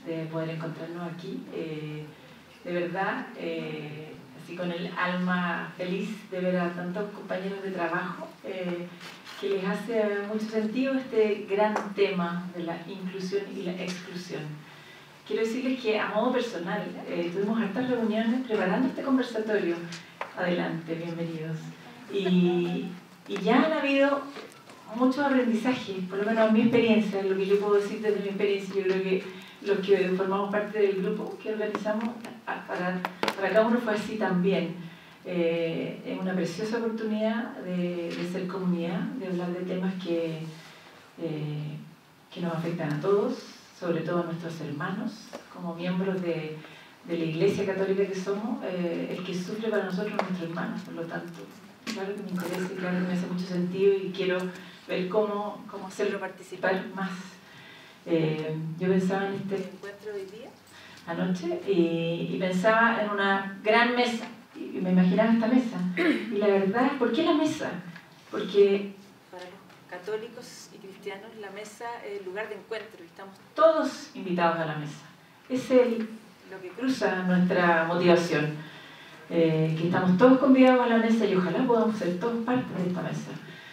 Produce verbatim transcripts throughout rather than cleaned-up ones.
de poder encontrarnos aquí. Eh, de verdad, eh, así con el alma feliz de ver a tantos compañeros de trabajo, eh, que les hace mucho sentido este gran tema de la inclusión y la exclusión. Quiero decirles que a modo personal eh, tuvimos hartas reuniones preparando este conversatorio. Adelante, bienvenidos. Y, y ya han habido muchos aprendizajes, por lo menos en mi experiencia, lo que yo puedo decir desde mi experiencia. Yo creo que los que formamos parte del grupo que organizamos, para, para cada uno fue así también. Eh, es una preciosa oportunidad de, de ser comunidad, de hablar de temas que, eh, que nos afectan a todos, sobre todo a nuestros hermanos, como miembros de, de la Iglesia Católica que somos. Eh, el que sufre para nosotros es nuestro hermano, por lo tanto, claro que me interesa y claro que me hace mucho sentido y quiero ver cómo, cómo hacerlo participar más. Eh, yo pensaba en este encuentro de hoy día, anoche, y, y pensaba en una gran mesa, y me imaginaba esta mesa, y la verdad, ¿por qué la mesa? Porque para los católicos y cristianos la mesa es el lugar de encuentro, y estamos todos invitados a la mesa. Es el, lo que cruza nuestra motivación, eh, que estamos todos convidados a la mesa y ojalá podamos ser todos parte de esta mesa.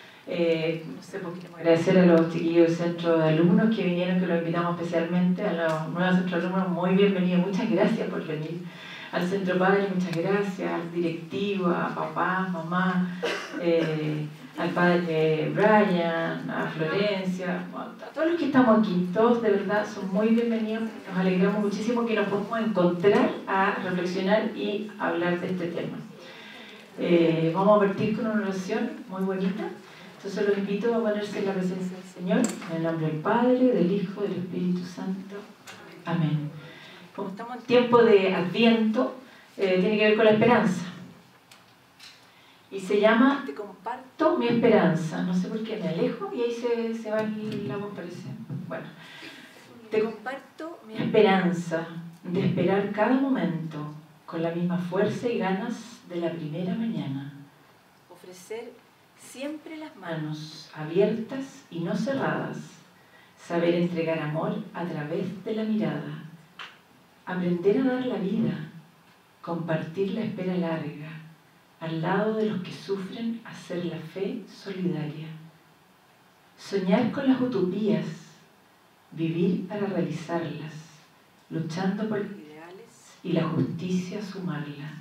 Eh, no sé, por qué queremos agradecer a los chiquillos del centro de alumnos que vinieron, que los invitamos especialmente, a los nuevos centros de alumnos, muy bienvenidos, muchas gracias por venir. Al centro padre, muchas gracias, al directivo, a papá, mamá, eh, al padre Brian, a Florencia, a todos los que estamos aquí, todos de verdad son muy bienvenidos. Nos alegramos muchísimo que nos podamos encontrar a reflexionar y hablar de este tema. Eh, vamos a partir con una oración muy bonita. Entonces los invito a ponerse en la presencia del Señor, en el nombre del Padre, del Hijo, del Espíritu Santo. Amén. Como estamos en tiempo de Adviento, eh, tiene que ver con la esperanza. Y se llama Te comparto mi esperanza. No sé por qué me alejo y ahí se, se va la voz, parece. Bueno, te comparto mi esperanza de esperar cada momento con la misma fuerza y ganas de la primera mañana. Ofrecer siempre las manos abiertas y no cerradas, saber entregar amor a través de la mirada, aprender a dar la vida, compartir la espera larga, al lado de los que sufren, hacer la fe solidaria, soñar con las utopías, vivir para realizarlas, luchando por los ideales y la justicia sumarla.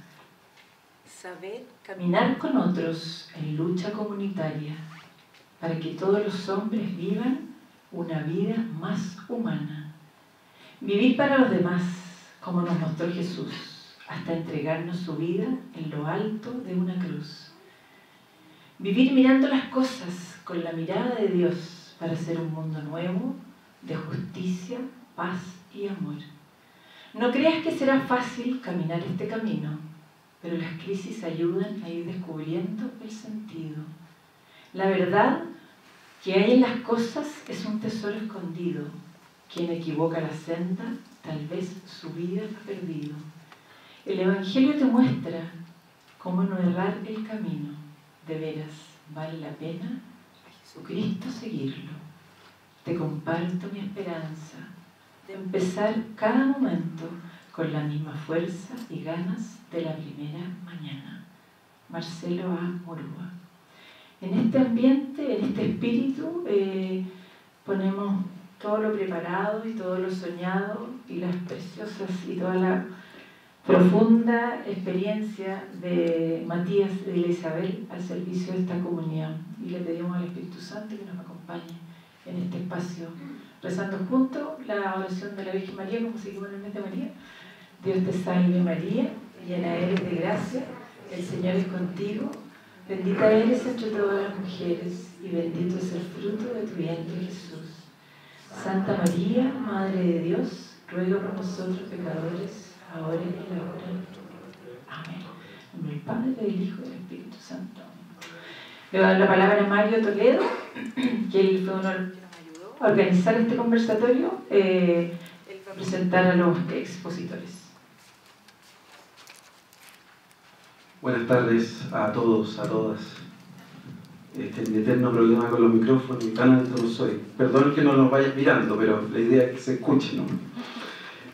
Saber caminar con otros en lucha comunitaria para que todos los hombres vivan una vida más humana. Vivir para los demás, como nos mostró Jesús, hasta entregarnos su vida en lo alto de una cruz. Vivir mirando las cosas con la mirada de Dios para hacer un mundo nuevo, de justicia, paz y amor. No creas que será fácil caminar este camino, pero las crisis ayudan a ir descubriendo el sentido. La verdad que hay en las cosas es un tesoro escondido. Quien equivoca la senda, tal vez su vida ha perdido. El Evangelio te muestra cómo no errar el camino. De veras, vale la pena a Jesucristo seguirlo. Te comparto mi esperanza de empezar cada momento con la misma fuerza y ganas de la primera mañana. Marcelo A. Murúa. En este ambiente, en este espíritu, eh, ponemos todo lo preparado y todo lo soñado y las preciosas y toda la profunda experiencia de Matías y de Isabel al servicio de esta comunidad. Y le pedimos al Espíritu Santo que nos acompañe en este espacio, rezando juntos la oración de la Virgen María, como seguimos en el mes de María. Dios te salve María, llena eres de gracia, el Señor es contigo, bendita eres entre todas las mujeres y bendito es el fruto de tu vientre Jesús. Santa María, Madre de Dios, ruega por nosotros pecadores, ahora y en la hora de nuestra muerte. Amén. En nombre del Padre, del Hijo y del Espíritu Santo. Le voy a dar la palabra a Mario Toledo, que él fue uno de los que nos ayudó a organizar este conversatorio. Eh, él va a presentar a los expositores. Buenas tardes a todos, a todas. Este, mi eterno problema con los micrófonos y tan alto no soy. Perdón que no nos vayas mirando, pero la idea es que se escuche, ¿no?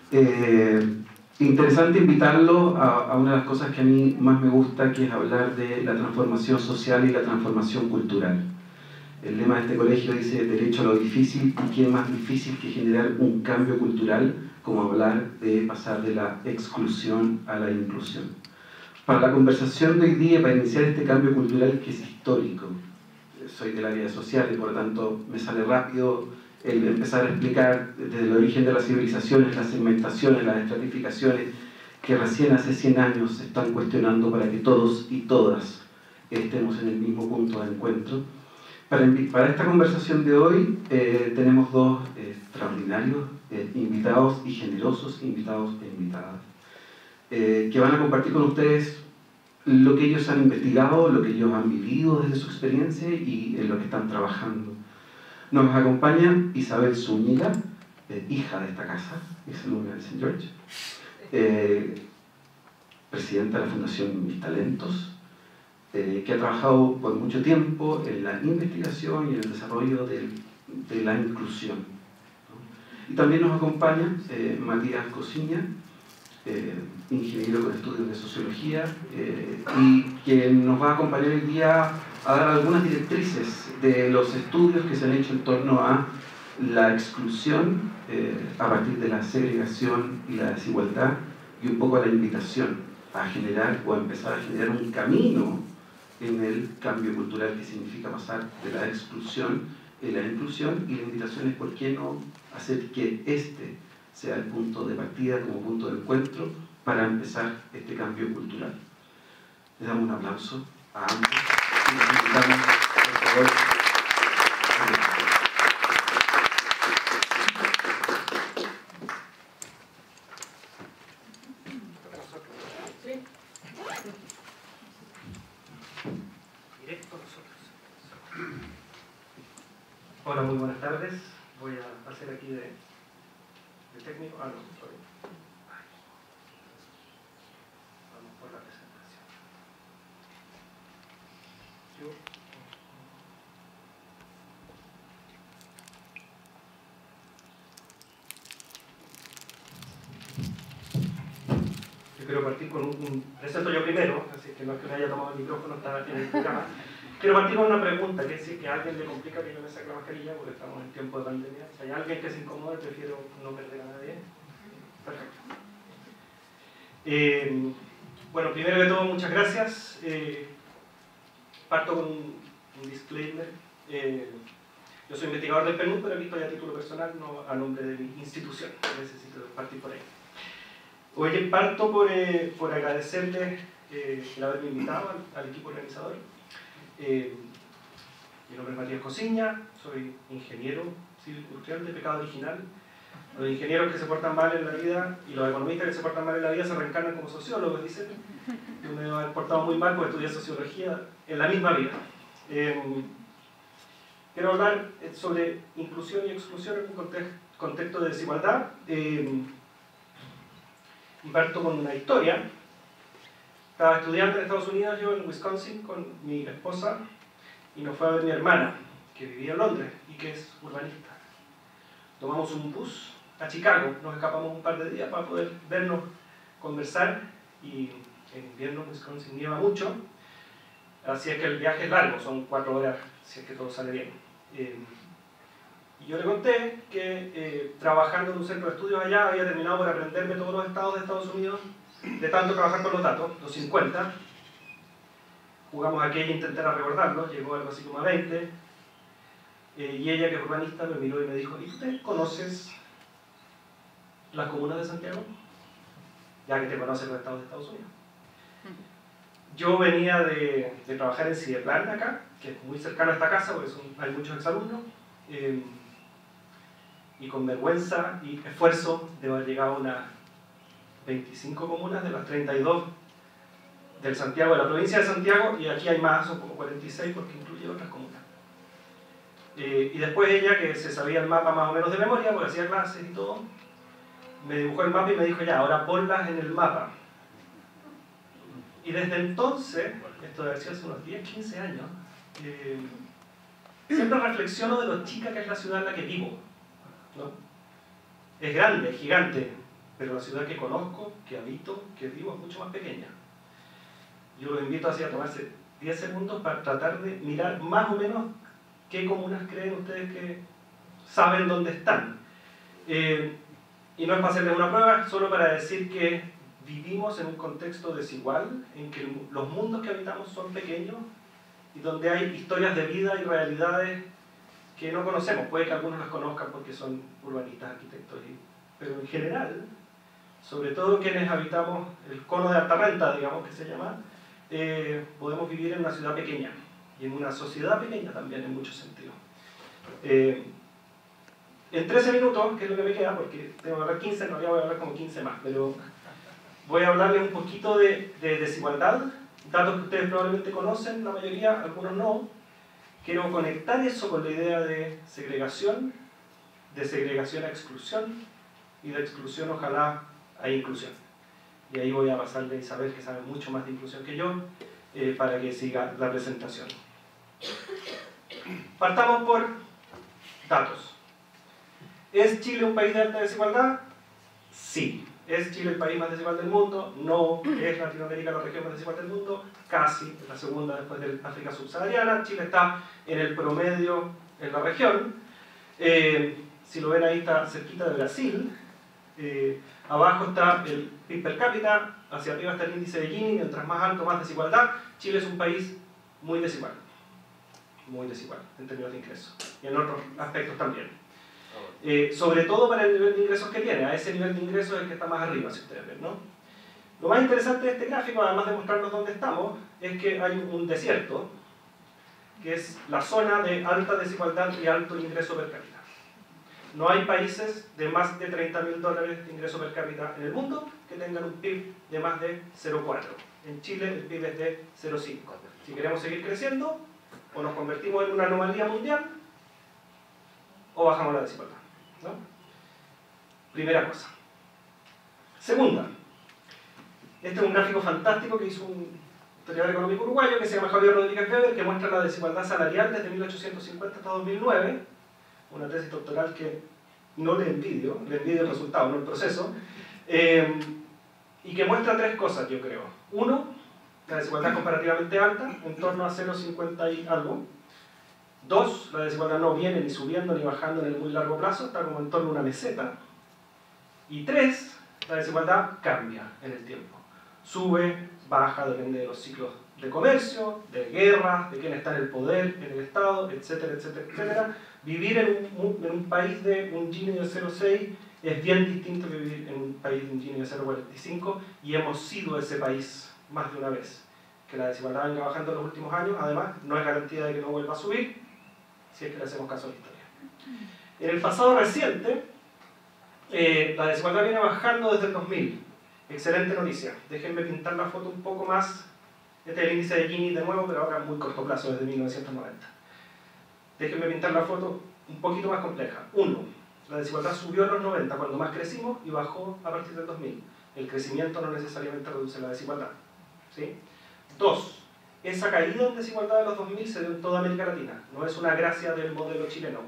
Eh, interesante invitarlo a, a una de las cosas que a mí más me gusta, que es hablar de la transformación social y la transformación cultural. El lema de este colegio dice derecho a lo difícil, y qué más difícil que generar un cambio cultural como hablar de pasar de la exclusión a la inclusión. Para la conversación de hoy día, para iniciar este cambio cultural que es histórico, soy del área social y por lo tanto me sale rápido el empezar a explicar desde el origen de las civilizaciones, las segmentaciones, las estratificaciones que recién hace cien años se están cuestionando para que todos y todas estemos en el mismo punto de encuentro. Para, para esta conversación de hoy eh, tenemos dos eh, extraordinarios eh, invitados y generosos invitados e invitadas eh, que van a compartir con ustedes lo que ellos han investigado, lo que ellos han vivido desde su experiencia y en lo que están trabajando. Nos acompaña Isabel Zúñiga, eh, hija de esta casa, exalumna de Saint George, eh, presidenta de la Fundación Mis Talentos, eh, que ha trabajado por mucho tiempo en la investigación y en el desarrollo de, de la inclusión, ¿no? Y también nos acompaña eh, Matías Cosiña, eh, ingeniero con estudios de sociología, eh, y quien nos va a acompañar hoy día a dar algunas directrices de los estudios que se han hecho en torno a la exclusión eh, a partir de la segregación y la desigualdad, y un poco a la invitación a generar o a empezar a generar un camino en el cambio cultural que significa pasar de la exclusión a la inclusión, y la invitación es por qué no hacer que este sea el punto de partida como punto de encuentro para empezar este cambio cultural. Le damos un aplauso a ambos y nos invitamos, por favor. Hola, muy buenas tardes. Voy a hacer aquí de, de técnico. Ah, no, sorry. Vamos por la presentación. Yo. Yo quiero partir con un, un... Presento yo primero, así que no es que me haya tomado el micrófono, está en el programa. Quiero partir con una pregunta, que es si que a alguien le complica que yo me saque la mascarilla, porque estamos en tiempo de pandemia. Si hay alguien que se incomode, prefiero no perder a nadie. Perfecto. Eh, bueno, primero de todo, muchas gracias. Eh, parto con un, un disclaimer. Eh, yo soy investigador del P N U D, pero aquí estoy a título personal, no a nombre de mi institución. Necesito partir por ahí. Hoy parto por, eh, por agradecerles eh, el haberme invitado al, al equipo organizador. Eh, mi nombre es Matías Cosiña, soy ingeniero civil industrial de pecado original. Los ingenieros que se portan mal en la vida y los economistas que se portan mal en la vida se reencarnan como sociólogos, dicen. Yo me he portado muy mal porque estudié sociología en la misma vida. Eh, quiero hablar sobre inclusión y exclusión en un contexto, contexto de desigualdad. Eh, y parto con una historia. Estaba estudiante en Estados Unidos, yo en Wisconsin, con mi esposa, y nos fue a ver mi hermana, que vivía en Londres y que es urbanista. Tomamos un bus a Chicago, nos escapamos un par de días para poder vernos, conversar, y en invierno en Wisconsin nieva mucho, así es que el viaje es largo, son cuatro horas, si es que todo sale bien. Eh, y yo le conté que eh, trabajando en un centro de estudios allá había terminado por aprenderme todos los estados de Estados Unidos, de tanto trabajar con los datos, los cincuenta. Jugamos aquella e intentar recordarlo, llegó algo así como a veinte. Eh, y ella, que es urbanista, me miró y me dijo: ¿y usted conoces las comunas de Santiago? Ya que te conoces los estados de Estados Unidos. Yo venía de, de trabajar en Cideplan acá, que es muy cercano a esta casa, porque son, hay muchos exalumnos. Eh, y con vergüenza y esfuerzo debo haber llegado a unas veinticinco comunas de las treinta y dos del Santiago, de la provincia de Santiago, y aquí hay más, son como cuarenta y seis porque incluye otras comunas. Eh, y después ella, que se sabía el mapa más o menos de memoria, porque hacía clases y todo, me dibujó el mapa y me dijo: ya, ahora ponlas en el mapa. Y desde entonces, esto debe ser hace unos diez, quince años, eh, siempre reflexiono de lo chica que es la ciudad en la que vivo, ¿no? Es grande, es gigante, pero la ciudad que conozco, que habito, que vivo es mucho más pequeña. Yo los invito así a tomarse diez segundos para tratar de mirar más o menos qué comunas creen ustedes que saben dónde están. Eh, y no es para hacerles una prueba, solo para decir que vivimos en un contexto desigual, en que los mundos que habitamos son pequeños y donde hay historias de vida y realidades que no conocemos. Puede que algunos las conozcan porque son urbanistas, arquitectos, y, pero en general, sobre todo quienes habitamos el cono de alta renta, digamos que se llama, eh, podemos vivir en una ciudad pequeña y en una sociedad pequeña también en muchos sentidos. Eh, en trece minutos, que es lo que me queda, porque tengo que hablar quince, en realidad voy a hablar como quince más, pero voy a hablarles un poquito de, de desigualdad, datos que ustedes probablemente conocen, la mayoría, algunos no. Quiero conectar eso con la idea de segregación, de segregación a exclusión, y de exclusión ojalá a inclusión. Y ahí voy a pasarle a Isabel, que sabe mucho más de inclusión que yo, eh, para que siga la presentación. Partamos por datos. ¿Es Chile un país de alta desigualdad? Sí. ¿Es Chile el país más desigual del mundo? No. ¿Es Latinoamérica la región más desigual del mundo? Casi. La segunda después de África subsahariana. Chile está en el promedio en la región. Eh, si lo ven ahí está cerquita de Brasil. Eh, abajo está el P I B per cápita. Hacia arriba está el índice de Gini. Mientras más alto, más desigualdad. Chile es un país muy desigual. Muy desigual en términos de ingresos. Y en otros aspectos también. Eh, sobre todo para el nivel de ingresos que tiene, a ese nivel de ingresos es el que está más arriba, si ustedes ven, ¿no? Lo más interesante de este gráfico, además de mostrarnos dónde estamos, es que hay un desierto, que es la zona de alta desigualdad y alto ingreso per cápita. No hay países de más de treinta mil dólares de ingreso per cápita en el mundo que tengan un P I B de más de cero coma cuatro. En Chile el P I B es de cero coma cinco. Si queremos seguir creciendo, o nos convertimos en una anomalía mundial, o bajamos la desigualdad, ¿no? Primera cosa. Segunda, este es un gráfico fantástico que hizo un historiador económico uruguayo que se llama Javier Rodríguez Weber, que muestra la desigualdad salarial desde mil ochocientos cincuenta hasta dos mil nueve, una tesis doctoral que no le envidio, le envidio el resultado, no el proceso, eh, y que muestra tres cosas, yo creo. Uno, la desigualdad comparativamente alta, en torno a cero coma cincuenta y algo. Dos, la desigualdad no viene ni subiendo ni bajando en el muy largo plazo, está como en torno a una meseta. Y tres, la desigualdad cambia en el tiempo. Sube, baja, depende de los ciclos de comercio, de guerras, de quién está en el poder, en el Estado, etcétera, etcétera, etcétera. Vivir en un, en un país de un Gini de cero coma seis es bien distinto que vivir en un país de un Gini de cero coma cuarenta y cinco, y hemos sido ese país más de una vez. Que la desigualdad venga bajando en los últimos años, además, no es garantía de que no vuelva a subir, si es que le hacemos caso a la historia. En el pasado reciente, eh, la desigualdad viene bajando desde el dos mil. Excelente noticia. Déjenme pintar la foto un poco más. Este es el índice de Gini de nuevo, pero ahora a muy corto plazo, desde mil novecientos noventa. Déjenme pintar la foto un poquito más compleja. Uno, la desigualdad subió en los noventa cuando más crecimos y bajó a partir del dos mil. El crecimiento no necesariamente reduce la desigualdad, ¿sí? Dos, esa caída en desigualdad de los dos mil se dio en toda América Latina. No es una gracia del modelo chileno.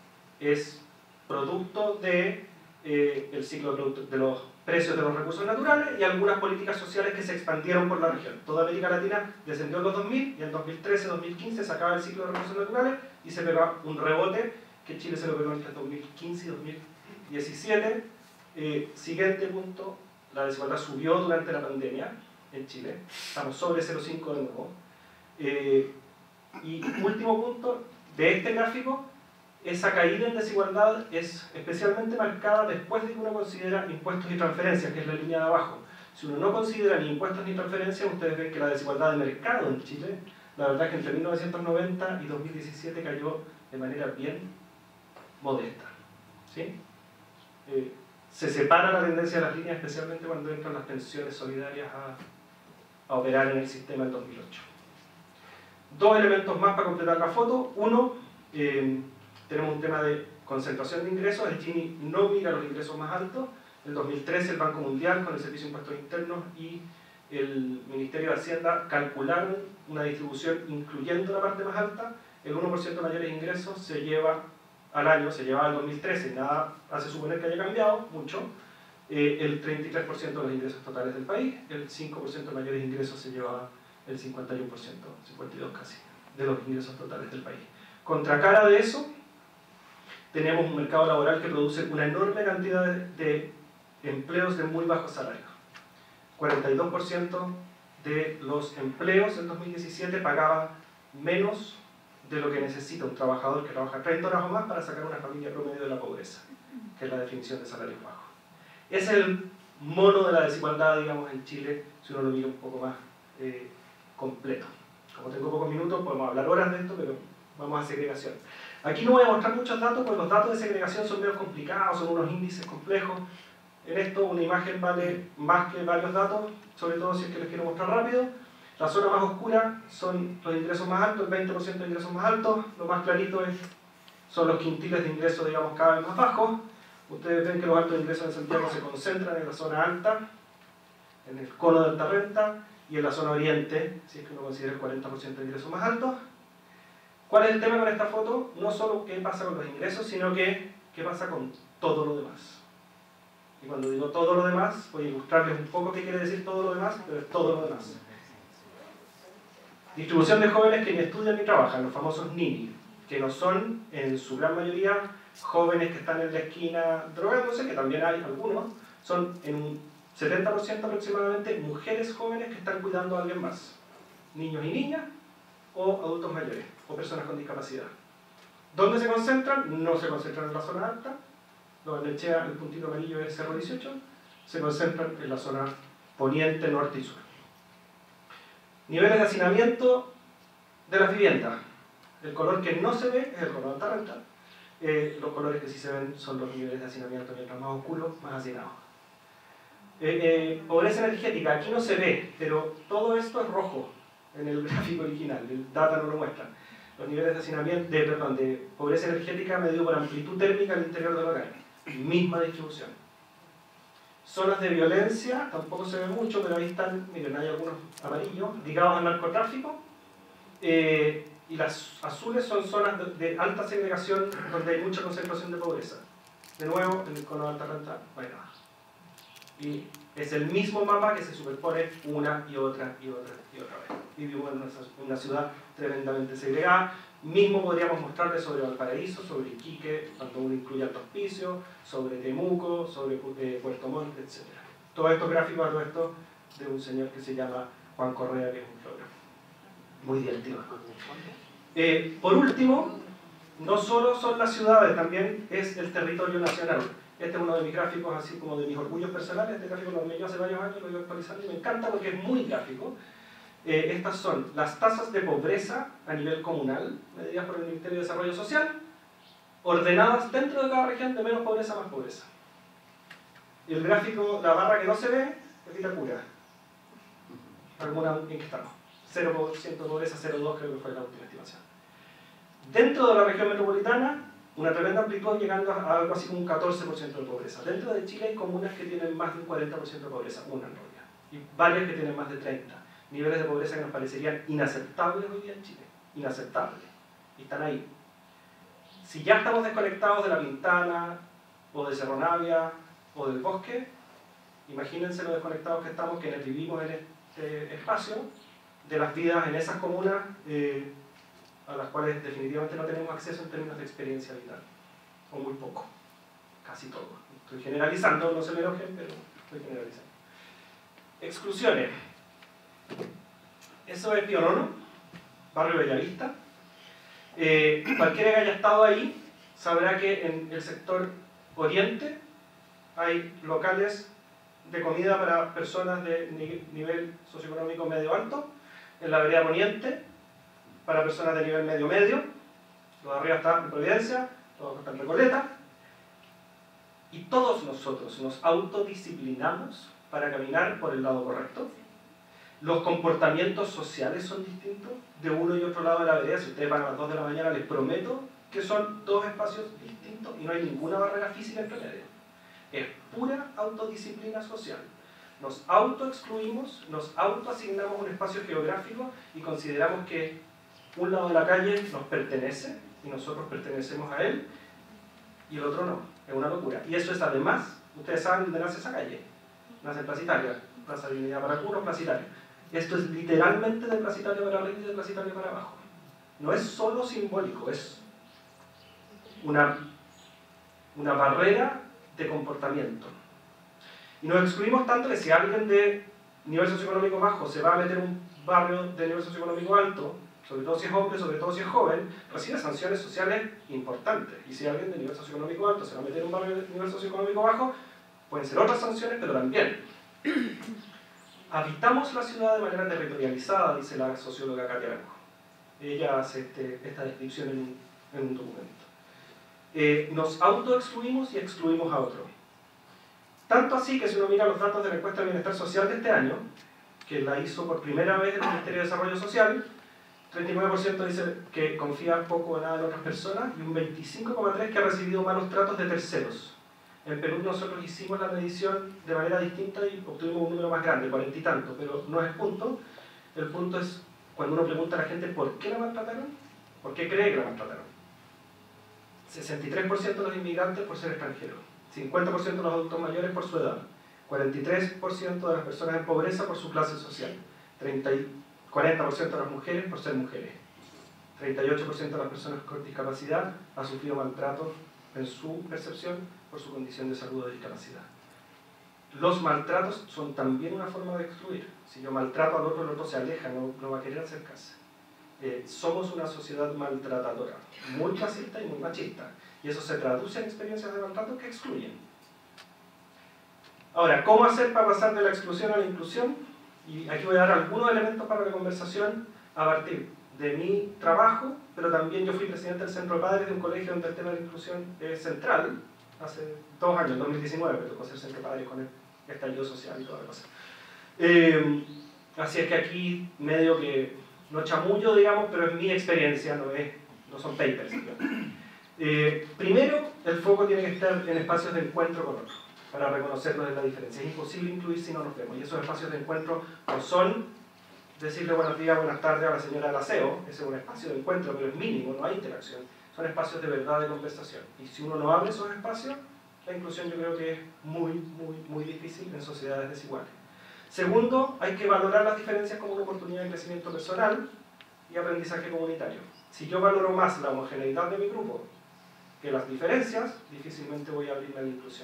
Es producto de, eh, el ciclo de, de los precios de los recursos naturales y algunas políticas sociales que se expandieron por la región. Toda América Latina descendió en los dos mil y en dos mil trece dos mil quince se acaba el ciclo de recursos naturales y se pegó un rebote que Chile se lo pegó entre dos mil quince y dos mil diecisiete. Eh, siguiente punto, la desigualdad subió durante la pandemia en Chile, estamos sobre cero coma cinco de nuevo. Eh, y último punto de este gráfico, esa caída en desigualdad es especialmente marcada después de que uno considera impuestos y transferencias, que es la línea de abajo. Si uno no considera ni impuestos ni transferencias, ustedes ven que la desigualdad de mercado en Chile, la verdad es que entre mil novecientos noventa y dos mil diecisiete cayó de manera bien modesta, ¿sí? Eh, se separa la tendencia de las líneas, especialmente cuando entran las pensiones solidarias a, a operar en el sistema en dos mil ocho. Dos elementos más para completar la foto. Uno, eh, tenemos un tema de concentración de ingresos. El Gini no mira los ingresos más altos. En dos mil trece el Banco Mundial con el Servicio de Impuestos Internos y el Ministerio de Hacienda calcularon una distribución incluyendo la parte más alta. El uno por ciento de mayores ingresos se lleva al año, se llevaba al dos mil trece, nada hace suponer que haya cambiado mucho, eh, el treinta y tres por ciento de los ingresos totales del país, el cinco por ciento de mayores ingresos se llevaba el cincuenta y uno por ciento, cincuenta y dos casi, de los ingresos totales del país. Contracara de eso, tenemos un mercado laboral que produce una enorme cantidad de, de empleos de muy bajos salarios. cuarenta y dos por ciento de los empleos en dos mil diecisiete pagaba menos de lo que necesita un trabajador que trabaja treinta horas o más para sacar una familia promedio de la pobreza, que es la definición de salarios bajos. Ese es el mono de la desigualdad, digamos, en Chile, si uno lo mira un poco más eh, completo. Como tengo pocos minutos, podemos hablar horas de esto, pero vamos a segregación. Aquí no voy a mostrar muchos datos, porque los datos de segregación son medio complicados, son unos índices complejos. En esto una imagen vale más que varios datos, sobre todo si es que les quiero mostrar rápido. La zona más oscura son los ingresos más altos, el veinte por ciento de ingresos más altos. Lo más clarito es, son los quintiles de ingresos, digamos, cada vez más bajos. Ustedes ven que los altos ingresos en Santiago se concentran en la zona alta, en el cono de alta renta, y en la zona oriente, si es que uno considera el cuarenta por ciento de ingresos más altos. ¿Cuál es el tema con esta foto? No solo qué pasa con los ingresos, sino que qué pasa con todo lo demás. Y cuando digo todo lo demás, voy a ilustrarles un poco qué quiere decir todo lo demás, pero es todo lo demás. Distribución de jóvenes que ni estudian ni trabajan, los famosos nini, que no son, en su gran mayoría, jóvenes que están en la esquina drogándose, que también hay algunos, son en un setenta por ciento aproximadamente mujeres jóvenes que están cuidando a alguien más, niños y niñas, o adultos mayores, o personas con discapacidad. ¿Dónde se concentran? No se concentran en la zona alta. Los Lechea, el puntito amarillo es Cerro dieciocho, se concentran en la zona poniente, norte y sur. Niveles de hacinamiento de las viviendas. El color que no se ve es el color de alta renta. Eh, los colores que sí se ven son los niveles de hacinamiento, mientras más oscuros, más hacinados. Eh, eh, pobreza energética, aquí no se ve, pero todo esto es rojo en el gráfico original, el data no lo muestra. Los niveles de hacinamiento, de, perdón, de pobreza energética medido por amplitud térmica al interior del hogar. Misma distribución. Zonas de violencia, tampoco se ve mucho, pero ahí están, miren, hay algunos amarillos, ligados al narcotráfico, eh, y las azules son zonas de, de alta segregación donde hay mucha concentración de pobreza. De nuevo, en el cono de alta renta no hay nada. Y es el mismo mapa que se superpone una y otra y otra y otra vez. Vivimos en una, una ciudad tremendamente segregada. Mismo podríamos mostrarles sobre Valparaíso, sobre Iquique, cuando uno incluye Alto Hospicio, sobre Temuco, sobre eh, Puerto Montt, etcétera. Todos estos gráficos, todo esto de un señor que se llama Juan Correa, que es un geógrafo. Muy divertido. Eh, por último, no solo son las ciudades, también es el territorio nacional. Este es uno de mis gráficos, así como de mis orgullos personales. Este gráfico lo armé yo hace varios años, lo he ido actualizando y me encanta porque es muy gráfico. Eh, estas son las tasas de pobreza a nivel comunal, medidas por el Ministerio de Desarrollo Social, ordenadas dentro de cada región de menos pobreza a más pobreza. Y el gráfico, la barra que no se ve, es Vitacura. Alguna en que estamos. cero por ciento de pobreza, cero coma dos creo que fue la última estimación. Dentro de la región metropolitana, una tremenda amplitud llegando a algo así como un catorce por ciento de pobreza. Dentro de Chile hay comunas que tienen más de un cuarenta por ciento de pobreza, una en realidad, y varias que tienen más de treinta por ciento. Niveles de pobreza que nos parecerían inaceptables hoy día en Chile. Inaceptables. Y están ahí. Si ya estamos desconectados de la Pintana, o de Cerro Navia, o del bosque, imagínense lo desconectados que estamos, quienes vivimos en este espacio, de las vidas en esas comunas, eh, a las cuales definitivamente no tenemos acceso en términos de experiencia vital. O muy poco. Casi todo. Estoy generalizando, no se me enojen, pero estoy generalizando. Exclusiones. Eso es Pío Nono, barrio Bellavista. Eh, cualquiera que haya estado ahí sabrá que en el sector oriente hay locales de comida para personas de nivel socioeconómico medio alto, en la vereda poniente para personas de nivel medio medio, los de arriba están en Providencia, los otros están en Recoleta, y todos nosotros nos autodisciplinamos para caminar por el lado correcto. Los comportamientos sociales son distintos de uno y otro lado de la vereda. Si ustedes van a las dos de la mañana, les prometo que son dos espacios distintos y no hay ninguna barrera física entre medio. Es pura autodisciplina social. Nos autoexcluimos, nos autoasignamos un espacio geográfico y consideramos que un lado de la calle nos pertenece y nosotros pertenecemos a él y el otro no. Es una locura. Y eso es además Ustedes saben dónde nace esa calle. Nace en Plaza Italia, Plaza Dignidad para algunos, Plaza Italia. Esto es literalmente de Plaza Italia para arriba y de Plaza Italia para abajo. No es solo simbólico, es una, una barrera de comportamiento. Y nos excluimos tanto que si alguien de nivel socioeconómico bajo se va a meter en un barrio de nivel socioeconómico alto, sobre todo si es hombre, sobre todo si es joven, recibe sanciones sociales importantes. Y si alguien de nivel socioeconómico alto se va a meter en un barrio de nivel socioeconómico bajo, pueden ser otras sanciones, pero también. Habitamos la ciudad de manera territorializada, dice la socióloga Katia Arango. Ella hace este, esta descripción en un, en un documento. Eh, nos autoexcluimos y excluimos a otro. Tanto así que si uno mira los datos de la encuesta de bienestar social de este año, que la hizo por primera vez el Ministerio de Desarrollo Social, treinta y nueve por ciento dice que confía poco o nada en otras personas y un veinticinco coma tres por ciento que ha recibido malos tratos de terceros. En Perú nosotros hicimos la medición de manera distinta y obtuvimos un número más grande, cuarenta y tanto, pero no es el punto. El punto es cuando uno pregunta a la gente por qué la maltrataron, por qué cree que la maltrataron. sesenta y tres por ciento de los inmigrantes por ser extranjeros, cincuenta por ciento de los adultos mayores por su edad, cuarenta y tres por ciento de las personas en pobreza por su clase social, cuarenta por ciento de las mujeres por ser mujeres, treinta y ocho por ciento de las personas con discapacidad ha sufrido maltrato en su percepción por su condición de salud o de discapacidad. Los maltratos son también una forma de excluir. Si yo maltrato al otro, el otro se aleja, no, no va a querer acercarse. Eh, somos una sociedad maltratadora, muy clasista y muy machista, y eso se traduce en experiencias de maltrato que excluyen. Ahora, ¿cómo hacer para pasar de la exclusión a la inclusión? Y aquí voy a dar algunos elementos para la conversación a partir de mi trabajo, pero también yo fui presidente del Centro de Padres de un colegio donde el tema de la inclusión es central, hace dos años, en dos mil diecinueve, me tocó ser Centro de Padres con el estallido social y toda la cosa. Eh, así es que aquí medio que, no chamullo, digamos, pero es mi experiencia, no, es, no son papers. Eh, primero, el foco tiene que estar en espacios de encuentro con otros, para reconocerlos en la diferencia. Es imposible incluir si no nos vemos, y esos espacios de encuentro no son decirle buenos días, buenas tardes a la señora del aseo, ese es un espacio de encuentro, pero es mínimo, no hay interacción. Son espacios de verdad de conversación. Y si uno no abre esos espacios, la inclusión yo creo que es muy, muy, muy difícil en sociedades desiguales. Segundo, hay que valorar las diferencias como una oportunidad de crecimiento personal y aprendizaje comunitario. Si yo valoro más la homogeneidad de mi grupo que las diferencias, difícilmente voy a abrirme a la inclusión.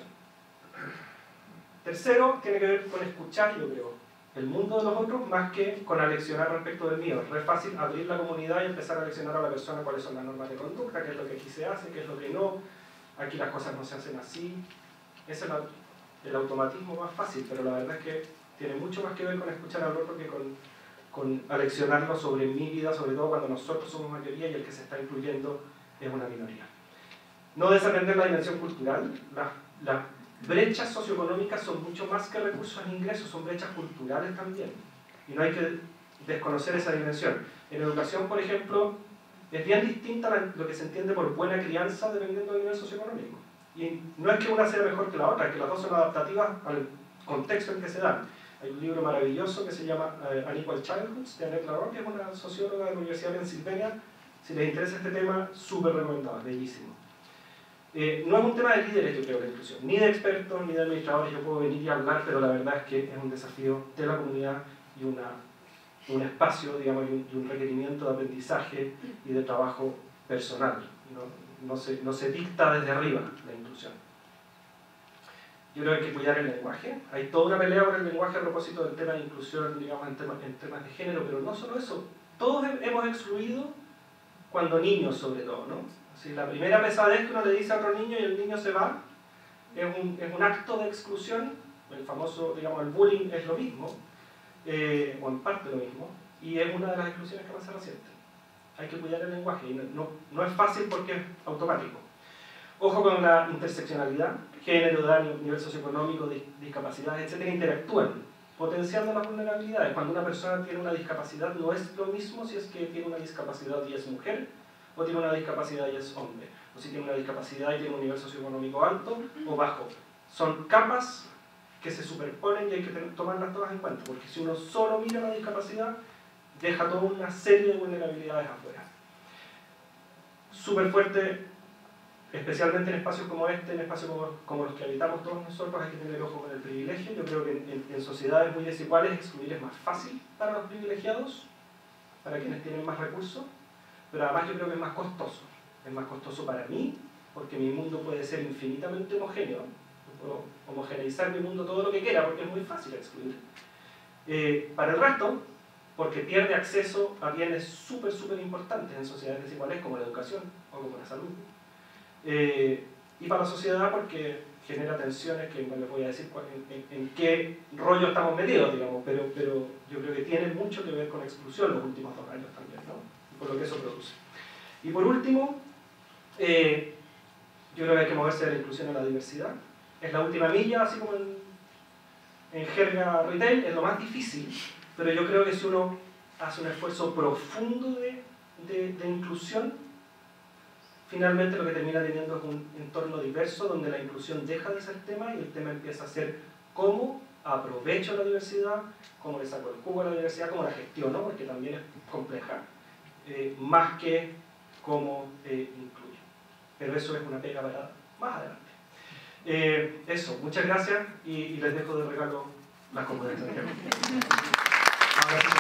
Tercero, tiene que ver con escuchar, yo creo, el mundo de los otros más que con aleccionar respecto del mío. Es fácil abrir la comunidad y empezar a aleccionar a la persona cuáles son las normas de conducta, qué es lo que aquí se hace, qué es lo que no, aquí las cosas no se hacen así. Ese es el automatismo más fácil, pero la verdad es que tiene mucho más que ver con escuchar al otro que con, con aleccionarlo sobre mi vida, sobre todo cuando nosotros somos mayoría y el que se está incluyendo es una minoría. No desatender la dimensión cultural. Las la brechas socioeconómicas son mucho más que recursos en ingresos, son brechas culturales también. Y no hay que desconocer esa dimensión. En educación, por ejemplo, es bien distinta lo que se entiende por buena crianza dependiendo del nivel socioeconómico. Y no es que una sea mejor que la otra, es que las dos son adaptativas al contexto en que se dan. Hay un libro maravilloso que se llama uh, Unequal Childhoods, de Annette Laroque, que es una socióloga de la Universidad de Pennsylvania. Si les interesa este tema, súper recomendado, es bellísimo. Eh, no es un tema de líderes, yo creo, la inclusión, ni de expertos, ni de administradores. Yo puedo venir y hablar, pero la verdad es que es un desafío de la comunidad y una, un espacio, digamos, y un, y un requerimiento de aprendizaje y de trabajo personal. No, no, se, no se dicta desde arriba la inclusión. Yo creo que hay que cuidar el lenguaje. Hay toda una pelea por el lenguaje a propósito del tema de inclusión, digamos, en temas, en temas de género, pero no solo eso. Todos hemos excluido cuando niños, sobre todo, ¿no? Si la primera pesadez que uno le dice a otro niño y el niño se va, es un, es un acto de exclusión. El famoso, digamos, el bullying es lo mismo, eh, o en parte lo mismo, y es una de las exclusiones que más se resienten. Hay que cuidar el lenguaje, y no, no, no es fácil porque es automático. Ojo con la interseccionalidad, género, edad, nivel socioeconómico, discapacidades, etcétera, interactúan, potenciando las vulnerabilidades. Cuando una persona tiene una discapacidad, no es lo mismo si es que tiene una discapacidad y es mujer, o tiene una discapacidad y es hombre, o si tiene una discapacidad y tiene un nivel socioeconómico alto o bajo. Son capas que se superponen y hay que tomarlas todas en cuenta, porque si uno solo mira la discapacidad, deja toda una serie de vulnerabilidades afuera. Súper fuerte especialmente en espacios como este, en espacios como, como los que habitamos todos nosotros, hay que tener ojo con el privilegio. Yo creo que en, en, en sociedades muy desiguales excluir es más fácil para los privilegiados, para quienes tienen más recursos, pero además yo creo que es más costoso. Es más costoso para mí, porque mi mundo puede ser infinitamente homogéneo. Puedo homogeneizar mi mundo todo lo que quiera, porque es muy fácil excluir. Eh, para el resto, porque pierde acceso a bienes súper, súper importantes en sociedades desiguales como la educación o como la salud. Eh, y para la sociedad porque genera tensiones que no les voy a decir cuál, en, en, en qué rollo estamos metidos, digamos, pero, pero yo creo que tiene mucho que ver con exclusión los últimos dos años también, ¿no? Por lo que eso produce. Y por último, eh, yo creo que hay que moverse de la inclusión a la diversidad. Es la última milla, así como en, en jerga retail, es lo más difícil, pero yo creo que si uno hace un esfuerzo profundo de, de, de inclusión, finalmente lo que termina teniendo es un entorno diverso donde la inclusión deja de ser tema y el tema empieza a ser cómo aprovecho la diversidad, cómo le saco el jugo a la diversidad, cómo la gestiono, porque también es compleja, eh, más que cómo eh, incluyo. Pero eso es una pega para más adelante. Eh, eso, muchas gracias y, y les dejo de regalo las competencias. Ahora sí.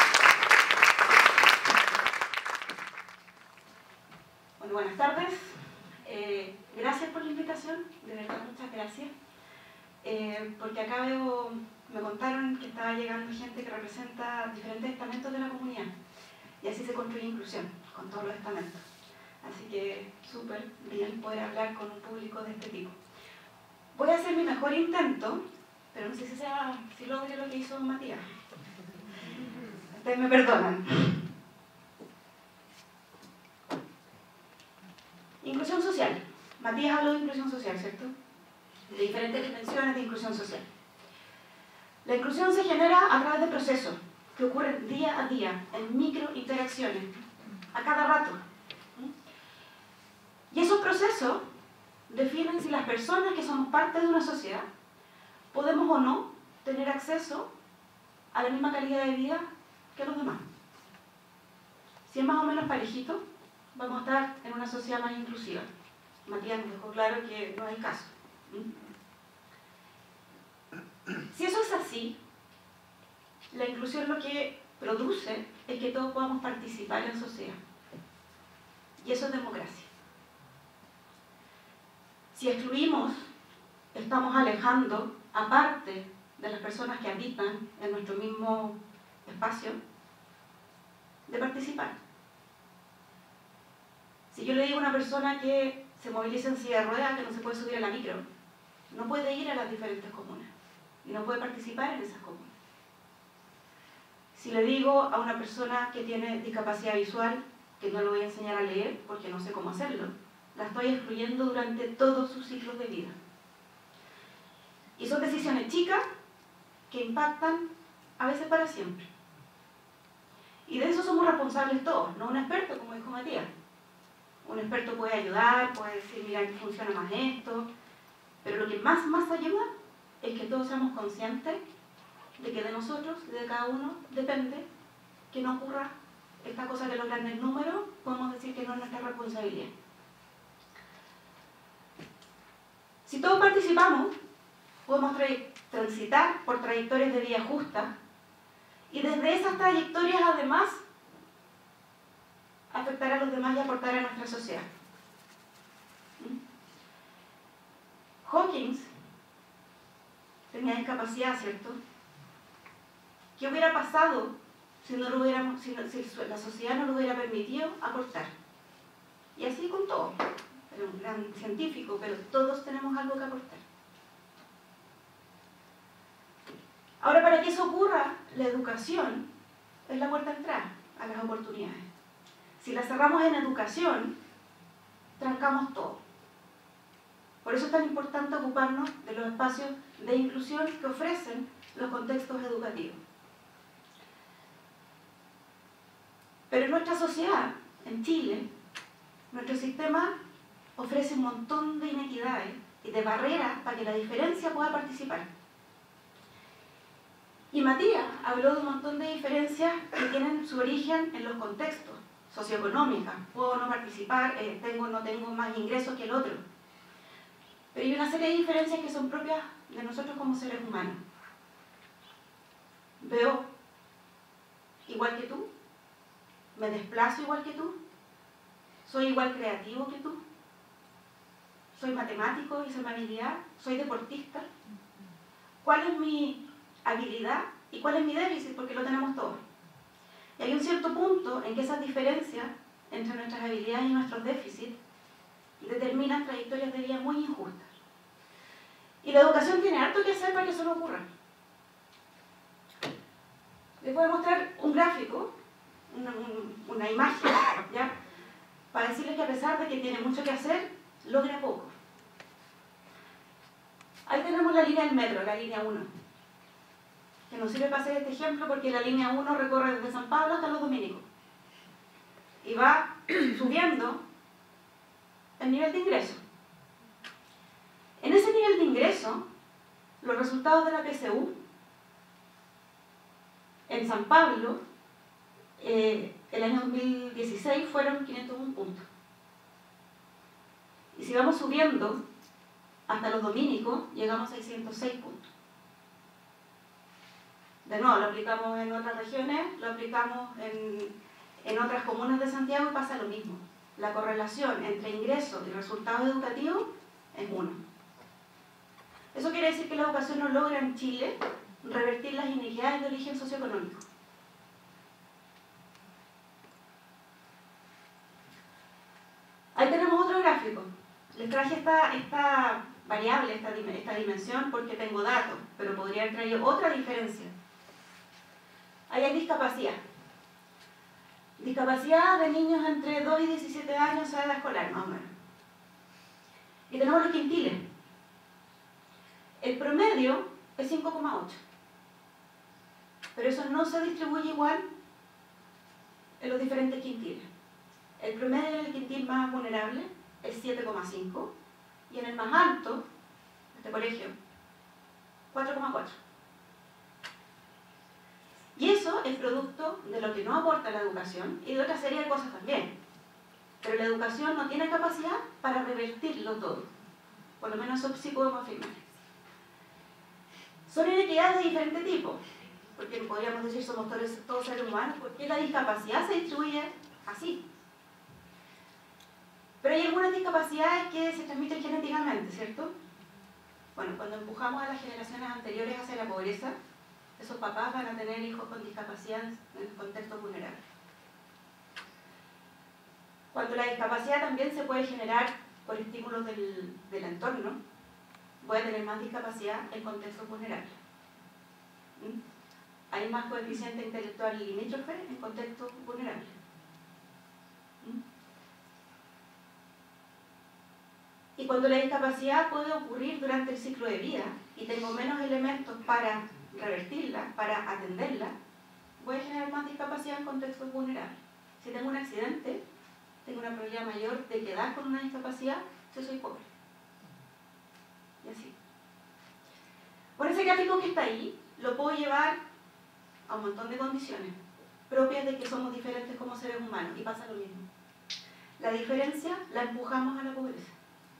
Bueno, buenas tardes. Eh, gracias por la invitación, de verdad muchas gracias. Eh, porque acá veo, me contaron que estaba llegando gente que representa diferentes estamentos de la comunidad. Y así se construye inclusión, con todos los estamentos. Así que súper bien poder hablar con un público de este tipo. Voy a hacer mi mejor intento, pero no sé si, sea, si logre lo que hizo Matías. Ustedes me perdonan. Inclusión social. Matías habló de inclusión social, ¿cierto? De diferentes dimensiones de inclusión social. La inclusión se genera a través de procesos que ocurren día a día, en micro interacciones, a cada rato. Y esos procesos definen si las personas que somos parte de una sociedad podemos o no tener acceso a la misma calidad de vida que los demás. Si es más o menos parejito, vamos a estar en una sociedad más inclusiva. Matías nos dejó claro que no es el caso. Si eso es así, la inclusión lo que produce es que todos podamos participar en sociedad. Y eso es democracia. Si excluimos, estamos alejando a parte de las personas que habitan en nuestro mismo espacio de participar. Si yo le digo a una persona que se moviliza en silla de ruedas, que no se puede subir a la micro, no puede ir a las diferentes comunas y no puede participar en esas comunas. Si le digo a una persona que tiene discapacidad visual que no le voy a enseñar a leer porque no sé cómo hacerlo, la estoy excluyendo durante todos sus ciclos de vida. Y son decisiones chicas que impactan a veces para siempre. Y de eso somos responsables todos, no un experto, como dijo Matías. Un experto puede ayudar, puede decir, mira, que funciona más esto, pero lo que más, más ayuda es que todos seamos conscientes de que de nosotros, de cada uno, depende que no ocurra esta cosa que los grandes números, podemos decir que no es nuestra responsabilidad. Si todos participamos, podemos transitar por trayectorias de vida justas y desde esas trayectorias además afectar a los demás y aportar a nuestra sociedad. ¿Mm? Hawkins tenía discapacidad, ¿cierto? ¿Qué hubiera pasado si, no lo hubiéramos, si, no, si la sociedad no lo hubiera permitido aportar? Y así con todo. Era un gran científico, pero todos tenemos algo que aportar. Ahora, para que eso ocurra, la educación es la puerta de entrada a las oportunidades. Si la cerramos en educación, trancamos todo. Por eso es tan importante ocuparnos de los espacios de inclusión que ofrecen los contextos educativos. Pero en nuestra sociedad, en Chile, nuestro sistema ofrece un montón de inequidades y de barreras para que la diferencia pueda participar. Y Matías habló de un montón de diferencias que tienen su origen en los contextos, socioeconómicas, puedo no participar, eh, tengo no tengo más ingresos que el otro. Pero hay una serie de diferencias que son propias de nosotros como seres humanos. Veo igual que tú, me desplazo igual que tú, soy igual creativo que tú, soy matemático, hice mi habilidad, soy deportista. ¿Cuál es mi habilidad y cuál es mi déficit? Porque lo tenemos todos. Y hay un cierto punto en que esas diferencias entre nuestras habilidades y nuestros déficits determinan trayectorias de vida muy injustas. Y la educación tiene harto que hacer para que eso no ocurra. Les voy a mostrar un gráfico, una, una imagen, ¿ya? Para decirles que a pesar de que tiene mucho que hacer, logra poco. Ahí tenemos la línea del metro, la línea uno, que nos sirve para hacer este ejemplo porque la línea uno recorre desde San Pablo hasta los Dominicos y va subiendo el nivel de ingreso. En ese nivel de ingreso, los resultados de la P S U en San Pablo eh, el año dos mil dieciséis fueron quinientos uno puntos. Y si vamos subiendo hasta los Dominicos, llegamos a seiscientos seis puntos. De nuevo, lo aplicamos en otras regiones, lo aplicamos en, en otras comunas de Santiago y pasa lo mismo. La correlación entre ingresos y resultados educativos es uno. Eso quiere decir que la educación no logra en Chile revertir las inequidades de origen socioeconómico. Ahí tenemos otro gráfico. Les traje esta, esta variable, esta, esta dimensión, porque tengo datos, pero podría haber traído otra diferencia. Ahí hay discapacidad. Discapacidad de niños entre dos y diecisiete años a edad escolar, más o menos. Y tenemos los quintiles. El promedio es cinco coma ocho. Pero eso no se distribuye igual en los diferentes quintiles. El promedio del quintil más vulnerable es siete coma cinco y en el más alto, este colegio, cuatro coma cuatro. Y eso es producto de lo que no aporta la educación y de otra serie de cosas también. Pero la educación no tiene capacidad para revertirlo todo. Por lo menos eso sí podemos afirmar. Son inequidades de diferente tipo, porque podríamos decir somos todos, todos seres humanos, porque la discapacidad se distribuye así. Pero hay algunas discapacidades que se transmiten genéticamente, ¿cierto? Bueno, cuando empujamos a las generaciones anteriores hacia la pobreza, esos papás van a tener hijos con discapacidad en contextos vulnerables. Cuando la discapacidad también se puede generar por estímulos del, del entorno, voy a tener más discapacidad en contextos vulnerables. ¿Mm? Hay más coeficiente intelectual limítrofe en contextos vulnerables. ¿Mm? Y cuando la discapacidad puede ocurrir durante el ciclo de vida y tengo menos elementos para revertirla, para atenderla, voy a generar más discapacidad en contextos vulnerables. Si tengo un accidente, tengo una probabilidad mayor de quedar con una discapacidad si soy pobre. Y así. Por ese gráfico que está ahí, lo puedo llevar a un montón de condiciones propias de que somos diferentes como seres humanos, y pasa lo mismo. La diferencia la empujamos a la pobreza.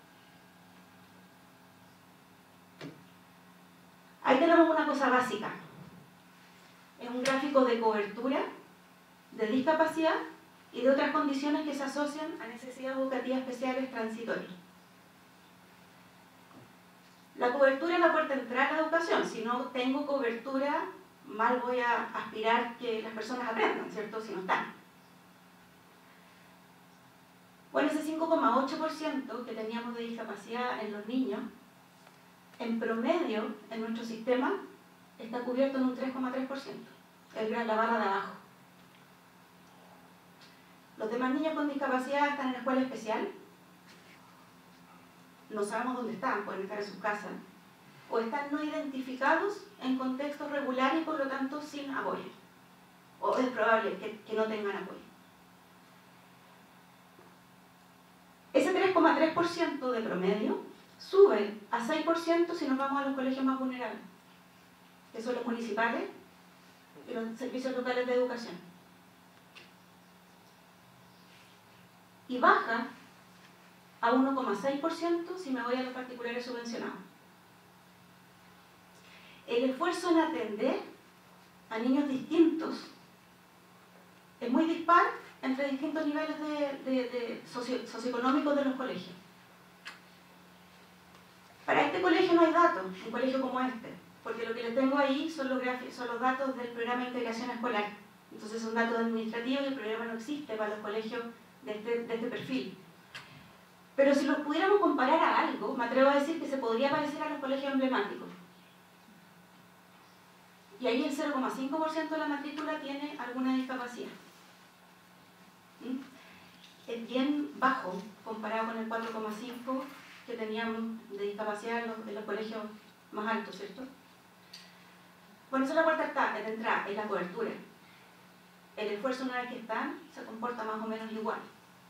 Ahí tenemos una cosa básica. Es un gráfico de cobertura, de discapacidad y de otras condiciones que se asocian a necesidades educativas especiales transitorias. La cobertura es la puerta de entrada a la educación. Si no tengo cobertura, mal voy a aspirar que las personas aprendan, ¿cierto? Si no están. Bueno, ese cinco coma ocho por ciento que teníamos de discapacidad en los niños, en promedio, en nuestro sistema, está cubierto en un tres coma tres por ciento, es la barra de abajo. Los demás niños con discapacidad están en la escuela especial, no sabemos dónde están, pueden estar en sus casas, o están no identificados en contextos regulares y por lo tanto sin apoyo, o es probable que, que no tengan apoyo. Ese tres coma tres por ciento de promedio sube a seis por ciento si nos vamos a los colegios más vulnerables, que son los municipales y los servicios locales de educación. y baja a uno coma seis por ciento si me voy a los particulares subvencionados. El esfuerzo en atender a niños distintos es muy dispar entre distintos niveles de, de, de socio, socioeconómicos de los colegios. Para este colegio no hay datos, un colegio como este, porque lo que les tengo ahí son los, son los datos del programa de integración escolar. Entonces son datos administrativos y el programa no existe para los colegios de este, de este perfil. Pero si los pudiéramos comparar a algo, me atrevo a decir que se podría parecer a los colegios emblemáticos. Y ahí el cero coma cinco por ciento de la matrícula tiene alguna discapacidad. ¿Mm? Es bien bajo comparado con el cuatro coma cinco por ciento que teníamos de discapacidad en los, en los colegios más altos, ¿cierto? Bueno, eso es la puerta está, de entrada, es la cobertura. El esfuerzo una vez que están se comporta más o menos igual.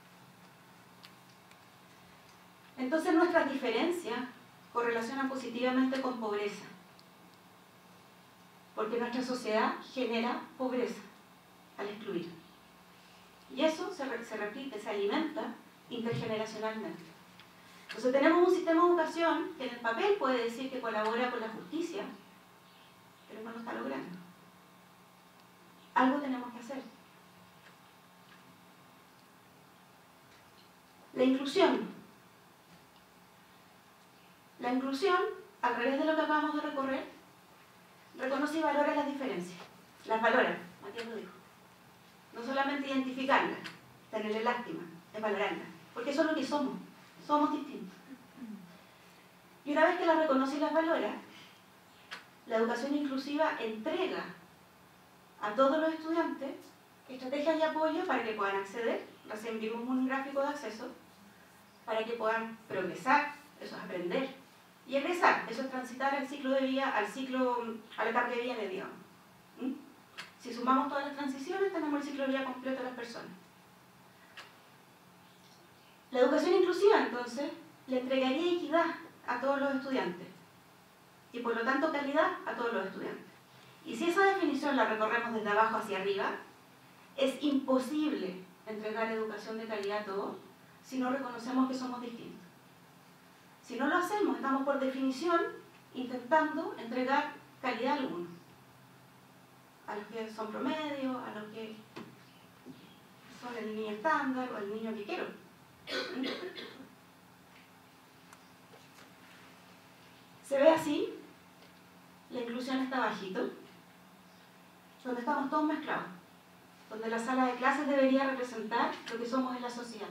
Entonces nuestras diferencias correlacionan positivamente con pobreza, porque nuestra sociedad genera pobreza al excluir. Y eso se, re, se repite, se alimenta intergeneracionalmente. Entonces tenemos un sistema de educación que en el papel puede decir que colabora con la justicia, pero no lo está logrando. Algo tenemos que hacer. La inclusión. La inclusión, al revés de lo que acabamos de recorrer, reconoce y valora las diferencias. Las valora, Matías lo dijo. No solamente identificarlas, tenerle lástima, es valorarlas. Porque eso es lo que somos. Somos distintos. Y una vez que las reconoce y las valora, la educación inclusiva entrega a todos los estudiantes estrategias y apoyo para que puedan acceder. Recién vimos un gráfico de acceso, para que puedan progresar, eso es aprender, y egresar, eso es transitar al ciclo de vida, al ciclo, a la etapa que viene, digamos. ¿Mm? Si sumamos todas las transiciones, tenemos el ciclo de vida completo de las personas. La educación inclusiva, entonces, le entregaría equidad a todos los estudiantes y, por lo tanto, calidad a todos los estudiantes. Y si esa definición la recorremos desde abajo hacia arriba, es imposible entregar educación de calidad a todos si no reconocemos que somos distintos. Si no lo hacemos, estamos por definición intentando entregar calidad a algunos. A los que son promedio, a los que son el niño estándar o el niño que quiero. Se ve así, la inclusión está bajito, donde estamos todos mezclados, donde la sala de clases debería representar lo que somos en la sociedad.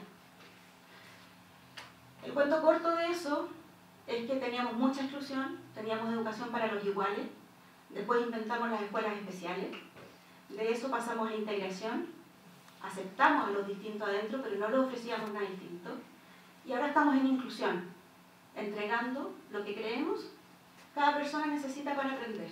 El cuento corto de eso es que teníamos mucha exclusión, teníamos educación para los iguales, después inventamos las escuelas especiales, de eso pasamos a integración, aceptamos a los distintos adentro, pero no les ofrecíamos nada distinto, y ahora estamos en inclusión, entregando lo que creemos cada persona necesita para aprender.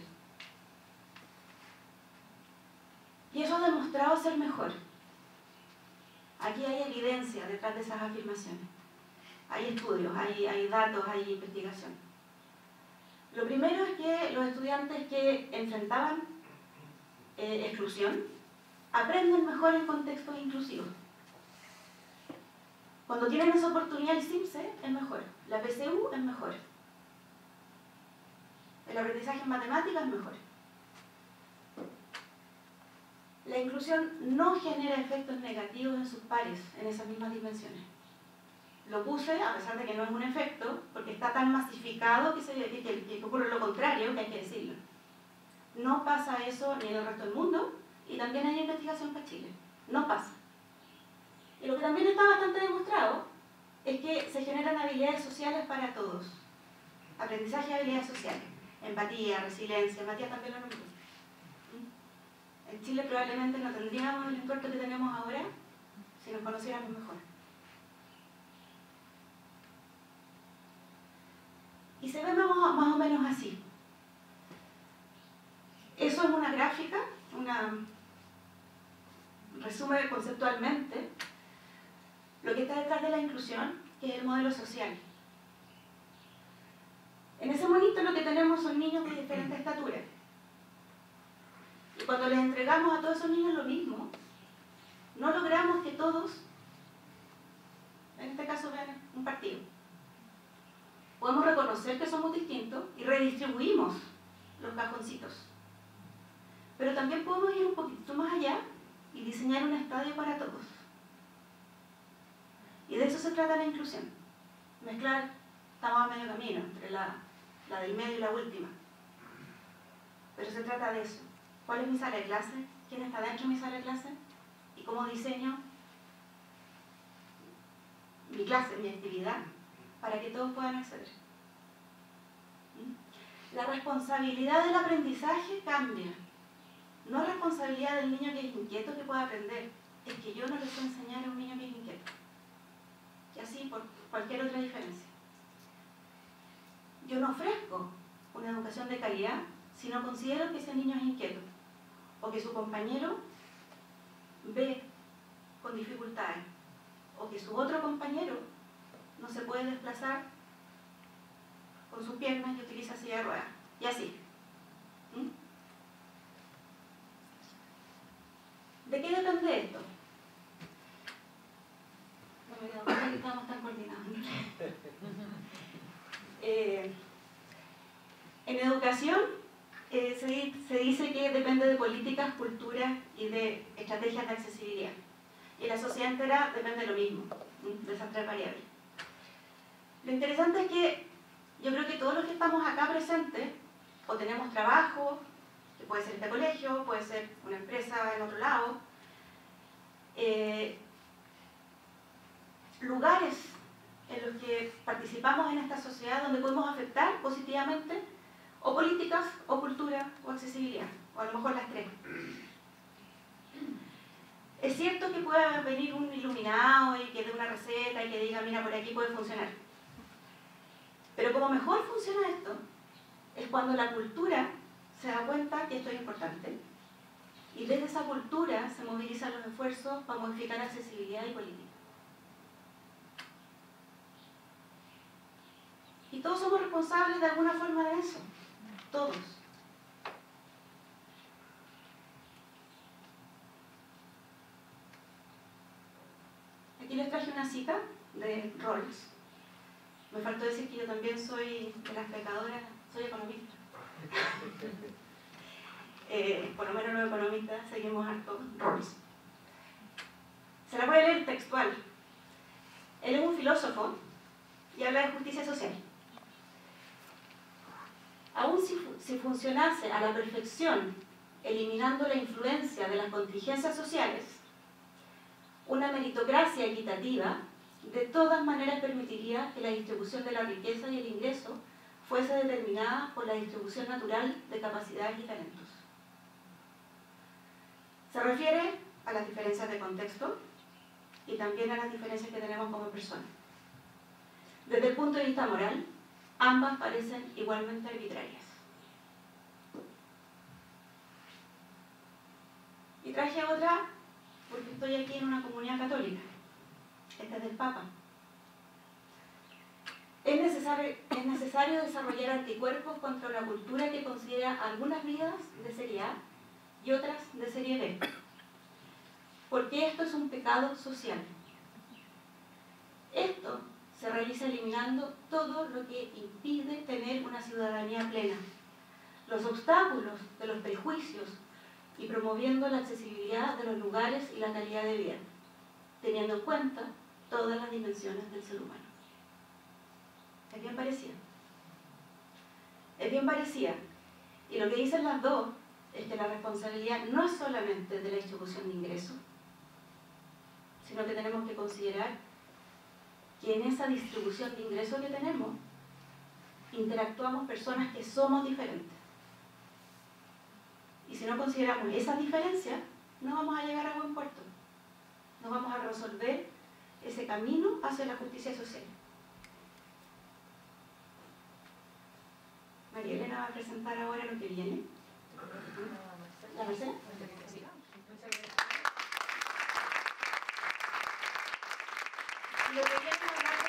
Y eso ha demostrado ser mejor. Aquí hay evidencia detrás de esas afirmaciones. Hay estudios, hay, hay datos, hay investigación. Lo primero es que los estudiantes que enfrentaban eh, exclusión aprenden mejor en contextos inclusivos. Cuando tienen esa oportunidad, el CIMSE es mejor, la P C U es mejor, el aprendizaje en matemáticas es mejor. La inclusión no genera efectos negativos en sus pares en esas mismas dimensiones. Lo puse, a pesar de que no es un efecto, porque está tan masificado que, se, que, que, que ocurre lo contrario, que hay que decirlo. No pasa eso ni en el resto del mundo, y también hay investigación para Chile. No pasa. Y lo que también está bastante demostrado es que se generan habilidades sociales para todos. Aprendizaje de habilidades sociales. Empatía, resiliencia. Matías también lo nombró. En Chile probablemente no tendríamos el entorno que tenemos ahora si nos conociéramos mejor. Y se ve más o menos así. Eso es una gráfica, una resume conceptualmente lo que está detrás de la inclusión, que es el modelo social. En ese monito lo que tenemos son niños de diferentes estaturas. Y cuando les entregamos a todos esos niños lo mismo, no logramos que todos en este caso ven un partido. Podemos reconocer que somos distintos y redistribuimos los cajoncitos. Pero también podemos ir un poquito más allá y diseñar un estadio para todos. Y de eso se trata la inclusión. Mezclar, estamos a medio camino entre la, la del medio y la última. Pero se trata de eso. ¿Cuál es mi sala de clase? ¿Quién está dentro de mi sala de clase? ¿Y cómo diseño mi clase, mi actividad, para que todos puedan acceder? ¿Mm? La responsabilidad del aprendizaje cambia. No es responsabilidad del niño que es inquieto que pueda aprender. Es que yo no le sé enseñar a un niño que es inquieto. Y así por cualquier otra diferencia. Yo no ofrezco una educación de calidad si no considero que ese niño es inquieto o que su compañero ve con dificultades o que su otro compañero no se puede desplazar con sus piernas y utiliza silla de ruedas. Y así. ¿Mm? ¿De qué depende esto? No me quedo cuenta que estamos tan coordinados. eh, en educación eh, se, se dice que depende de políticas, cultura y de estrategias de accesibilidad. Y la sociedad entera depende de lo mismo, de esas tres variables. Lo interesante es que yo creo que todos los que estamos acá presentes, o tenemos trabajo, que puede ser este colegio, puede ser una empresa en otro lado, eh, lugares en los que participamos en esta sociedad donde podemos afectar positivamente o políticas, o cultura, o accesibilidad, o a lo mejor las tres. Es cierto que pueda venir un iluminado y que dé una receta y que diga, mira, por aquí puede funcionar. Pero como mejor funciona esto, es cuando la cultura se da cuenta que esto es importante y desde esa cultura se movilizan los esfuerzos para modificar accesibilidad y política. Y todos somos responsables de alguna forma de eso. Todos. Aquí les traje una cita de Rawls. Me faltó decir que yo también soy de las pecadoras, soy economista. eh, por lo menos los economistas seguimos harto Rawls. Se la voy a leer textual. Él es un filósofo y habla de justicia social. Aún si, si funcionase a la perfección, eliminando la influencia de las contingencias sociales, una meritocracia equitativa de todas maneras permitiría que la distribución de la riqueza y el ingreso fuese determinada por la distribución natural de capacidades y talentos. Se refiere a las diferencias de contexto y también a las diferencias que tenemos como personas. Desde el punto de vista moral, ambas parecen igualmente arbitrarias. Y traje otra porque estoy aquí en una comunidad católica. Esta es del Papa. Es necesario, es necesario desarrollar anticuerpos contra una cultura que considera algunas vidas de serie A y otras de serie B, porque esto es un pecado social. Esto se realiza eliminando todo lo que impide tener una ciudadanía plena, los obstáculos de los prejuicios y promoviendo la accesibilidad de los lugares y la calidad de vida, teniendo en cuenta todas las dimensiones del ser humano. Es bien parecida. Es bien parecida. Y lo que dicen las dos es que la responsabilidad no es solamente de la distribución de ingresos, sino que tenemos que considerar que en esa distribución de ingresos que tenemos interactuamos personas que somos diferentes. Y si no consideramos esas diferencias, no vamos a llegar a buen puerto. No vamos a resolver ese camino hacia la justicia social. María Elena va a presentar ahora lo que viene. ¿La Marcela? Lo que viene a hablar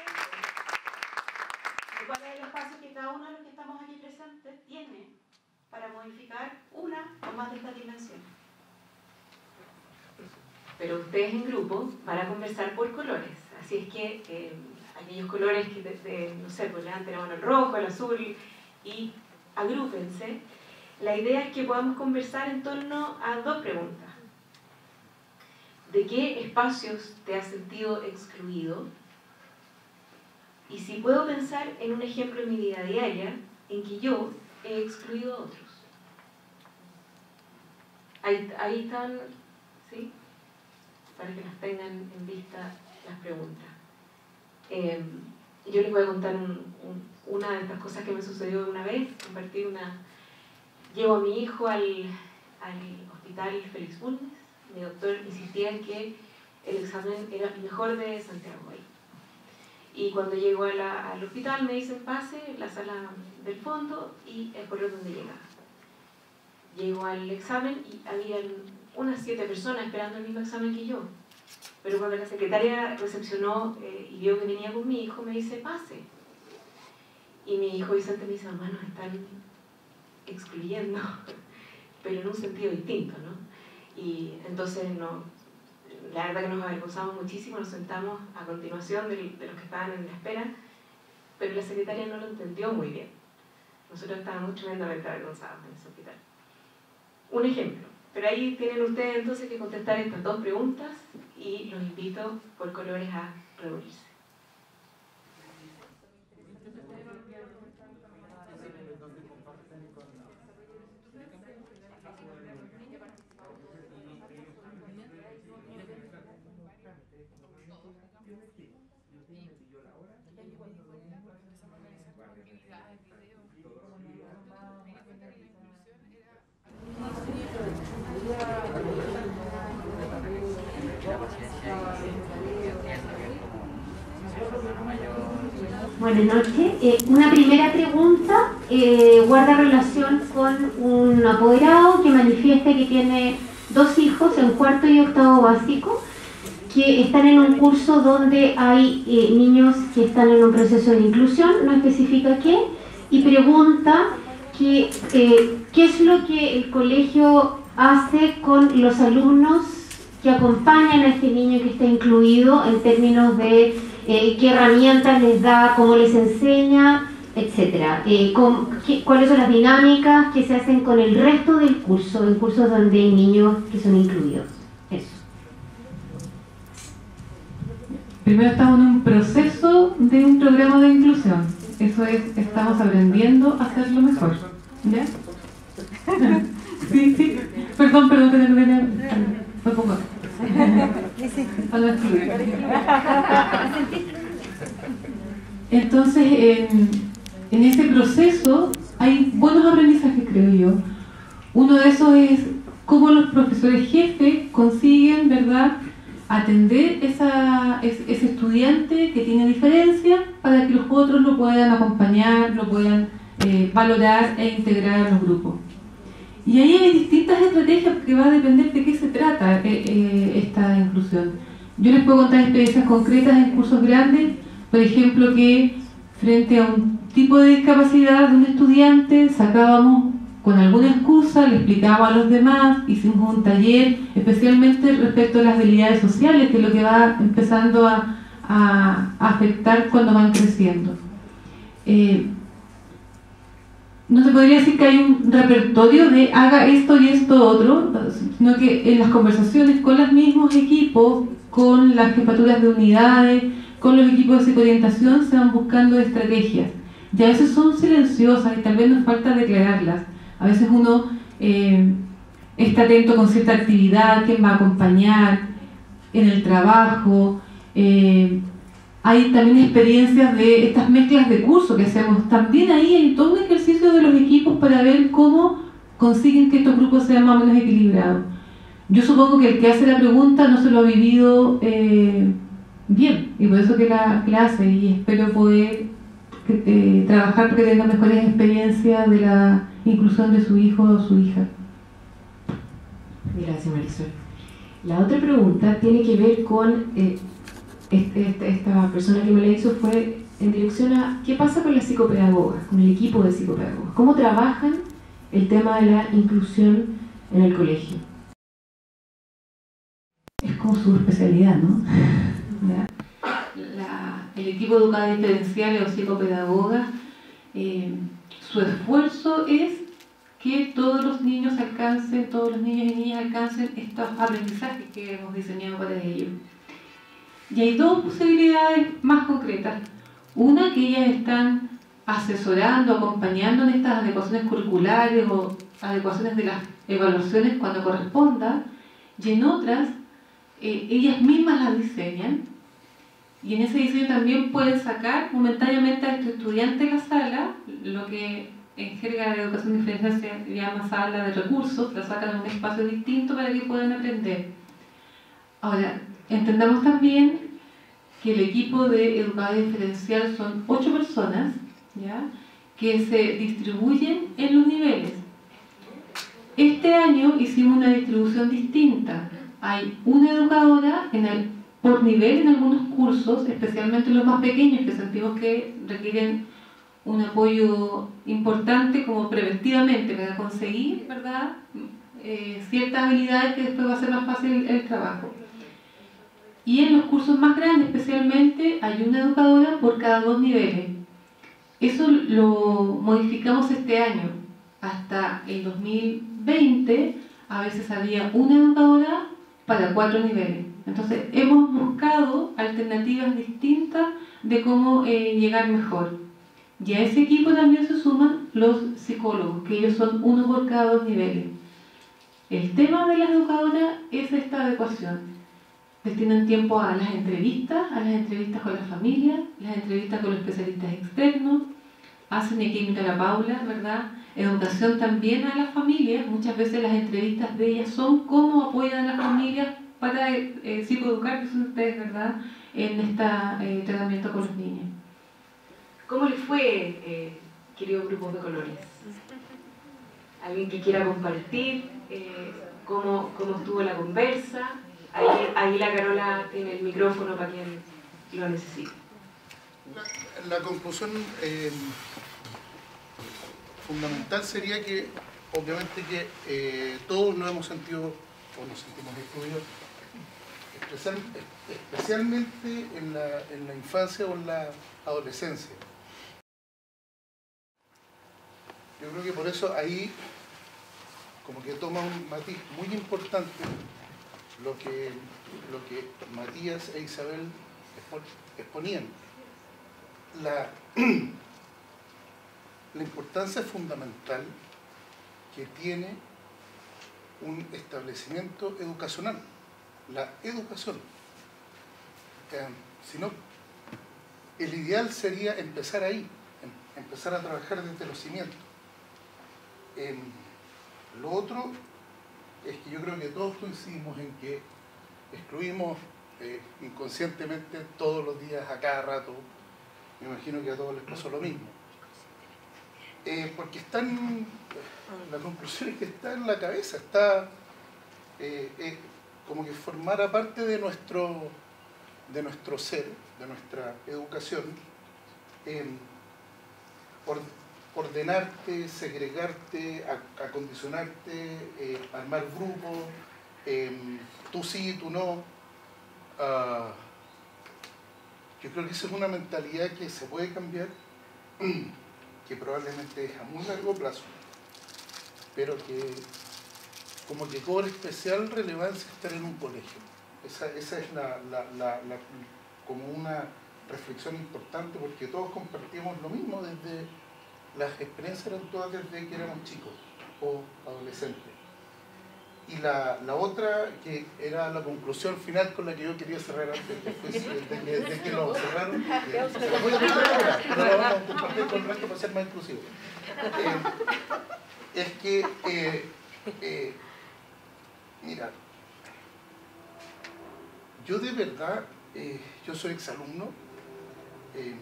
de cuáles son los pasos que cada uno de los que estamos aquí presentes tiene para modificar una o más de estas dimensiones. Pero ustedes en grupo van a conversar por colores, así es que eh, aquellos colores que, de, de, no sé, pues levanten la mano el rojo, el azul, y agrúpense. La idea es que podamos conversar en torno a dos preguntas. ¿De qué espacios te has sentido excluido? Y si puedo pensar en un ejemplo en mi vida diaria en que yo he excluido a otros. Ahí, ahí están, ¿sí? Para que las tengan en vista las preguntas. Eh, yo les voy a contar un, un, una de estas cosas que me sucedió una vez. Compartí una... Llevo a mi hijo al, al hospital Félix Bulnes. Mi doctor insistía en que el examen era el mejor de Santiago ahí. Y cuando llego a la, al hospital me dicen pase, la sala del fondo, y es por donde llegaba. Llego al examen y había unas siete personas esperando el mismo examen que yo. Pero cuando la secretaria recepcionó eh, y vio que venía con mi hijo, me dice pase. Y mi hijo Vicente me dice, mamá, nos están excluyendo, pero en un sentido distinto, ¿no? Y entonces no, la verdad que nos avergonzamos muchísimo, nos sentamos a continuación de, de los que estaban en la espera, pero la secretaria no lo entendió muy bien. Nosotros estábamos tremendamente avergonzados en ese hospital. Un ejemplo, pero ahí tienen ustedes entonces que contestar estas dos preguntas y los invito por colores a reunirse. Buenas noches. Eh, una primera pregunta eh, guarda relación con un apoderado que manifiesta que tiene dos hijos en cuarto y octavo básico que están en un curso donde hay eh, niños que están en un proceso de inclusión, no especifica qué, y pregunta que, eh, qué es lo que el colegio hace con los alumnos que acompañan a este niño que está incluido en términos de eh, qué herramientas les da, cómo les enseña, etcétera. Eh, con, qué, cuáles son las dinámicas que se hacen con el resto del curso, en cursos donde hay niños que son incluidos. Eso. Primero estamos en un proceso de un programa de inclusión. Eso es, estamos aprendiendo a hacerlo mejor. ¿Ya? Sí, sí. Perdón, perdón, perdón, perdón. Me pongo. Entonces, en, en ese proceso hay buenos aprendizajes, creo yo. Uno de esos es cómo los profesores jefes consiguen, ¿verdad?, atender esa, ese estudiante que tiene diferencia para que los otros lo puedan acompañar, lo puedan eh, valorar e integrar a los grupos. Y ahí hay distintas estrategias que va a depender de qué se trata eh, eh, esta inclusión. Yo les puedo contar experiencias concretas en cursos grandes, por ejemplo, que frente a un tipo de discapacidad de un estudiante sacábamos con alguna excusa, le explicábamos a los demás, hicimos un taller especialmente respecto a las habilidades sociales, que es lo que va empezando a, a, a afectar cuando van creciendo. Eh, no se podría decir que hay un repertorio de haga esto y esto otro, sino que en las conversaciones con los mismos equipos, con las jefaturas de unidades, con los equipos de psicoorientación, se van buscando estrategias. Y a veces son silenciosas y tal vez nos falta declararlas. A veces uno eh, está atento con cierta actividad, quién va a acompañar en el trabajo. Eh, hay también experiencias de estas mezclas de curso que hacemos. También ahí hay todo un ejercicio de los equipos para ver cómo consiguen que estos grupos sean más o menos equilibrados. Yo supongo que el que hace la pregunta no se lo ha vivido eh, bien, y por eso que la, que la hace, y espero poder que, eh, trabajar para que tenga mejores experiencias de la inclusión de su hijo o su hija. Gracias, Marisol. La otra pregunta tiene que ver con eh, este, esta persona que me la hizo, fue en dirección a qué pasa con las psicopedagogas, con el equipo de psicopedagogas, cómo trabajan el tema de la inclusión en el colegio. Es como su especialidad, ¿no? ¿Ya? la, el equipo de educadores diferenciales o psicopedagogas, eh, su esfuerzo es que todos los niños alcancen, todos los niños y niñas alcancen estos aprendizajes que hemos diseñado para ellos. Y hay dos posibilidades más concretas. Una, que ellas están asesorando, acompañando en estas adecuaciones curriculares o adecuaciones de las evaluaciones cuando corresponda, y en otras, eh, ellas mismas las diseñan, y en ese diseño también pueden sacar momentáneamente a este estudiante de la sala, lo que en jerga de educación diferencial se llama sala de recursos, la sacan a un espacio distinto para que puedan aprender. Ahora, entendamos también que el equipo de educadores diferencial son ocho personas, ¿ya?, que se distribuyen en los niveles. Este año hicimos una distribución distinta. Hay una educadora en el, por nivel en algunos cursos, especialmente los más pequeños, que sentimos que requieren un apoyo importante como preventivamente para conseguir, ¿verdad?, eh, ciertas habilidades que después va a ser más fácil el, el trabajo. Y en los cursos más grandes especialmente hay una educadora por cada dos niveles. Eso lo modificamos este año. Hasta el dos mil veinte a veces había una educadora para cuatro niveles. Entonces hemos buscado alternativas distintas de cómo eh, llegar mejor. Y a ese equipo también se suman los psicólogos, que ellos son uno por cada dos niveles. El tema de las educadoras es esta adecuación. Destinan tiempo a las entrevistas, a las entrevistas con las familias, las entrevistas con los especialistas externos, hacen química la Paula, ¿verdad? Educación también a las familias. Muchas veces las entrevistas de ellas son cómo apoyan a las familias para eh, psicoeducar, que son ustedes, ¿verdad?, en este eh, tratamiento con los niños. ¿Cómo les fue, eh, queridos grupos de colores? ¿Alguien que quiera compartir eh, cómo, cómo estuvo la conversa? Ahí, ahí la Carola tiene el micrófono para quien lo necesite. La, la conclusión eh, fundamental sería que, obviamente, que eh, todos nos hemos sentido, o nos sentimos excluidos, especial, especialmente en la, en la infancia o en la adolescencia. Yo creo que por eso ahí como que toma un matiz muy importante lo que, lo que Matías e Isabel exponían. La, la importancia fundamental que tiene un establecimiento educacional, la educación. Eh, si no, el ideal sería empezar ahí, em, empezar a trabajar desde los cimientos. Eh, lo otro es que yo creo que todos coincidimos en que excluimos eh, inconscientemente todos los días, a cada rato. Me imagino que a todos les pasó lo mismo. Eh, porque están, la conclusión es que está en la cabeza, está eh, eh, como que formara parte de nuestro, de nuestro ser, de nuestra educación, eh, or, ordenarte, segregarte, acondicionarte, eh, armar grupos, eh, tú sí, tú no. Uh, yo creo que esa es una mentalidad que se puede cambiar, que probablemente es a muy largo plazo, pero que como que cobra especial relevancia estar en un colegio. Esa, esa es la, la, la, la, como una reflexión importante, porque todos compartimos lo mismo desde las experiencias eran todas desde que éramos chicos o adolescentes. Y la, la otra, que era la conclusión final con la que yo quería cerrar antes después de que, de que lo cerraron, eh, se la voy a contar ahora, pero la vamos a compartir con el resto para ser más inclusivo. Eh, es que, eh, eh, mira, yo de verdad, eh, yo soy exalumno, eh,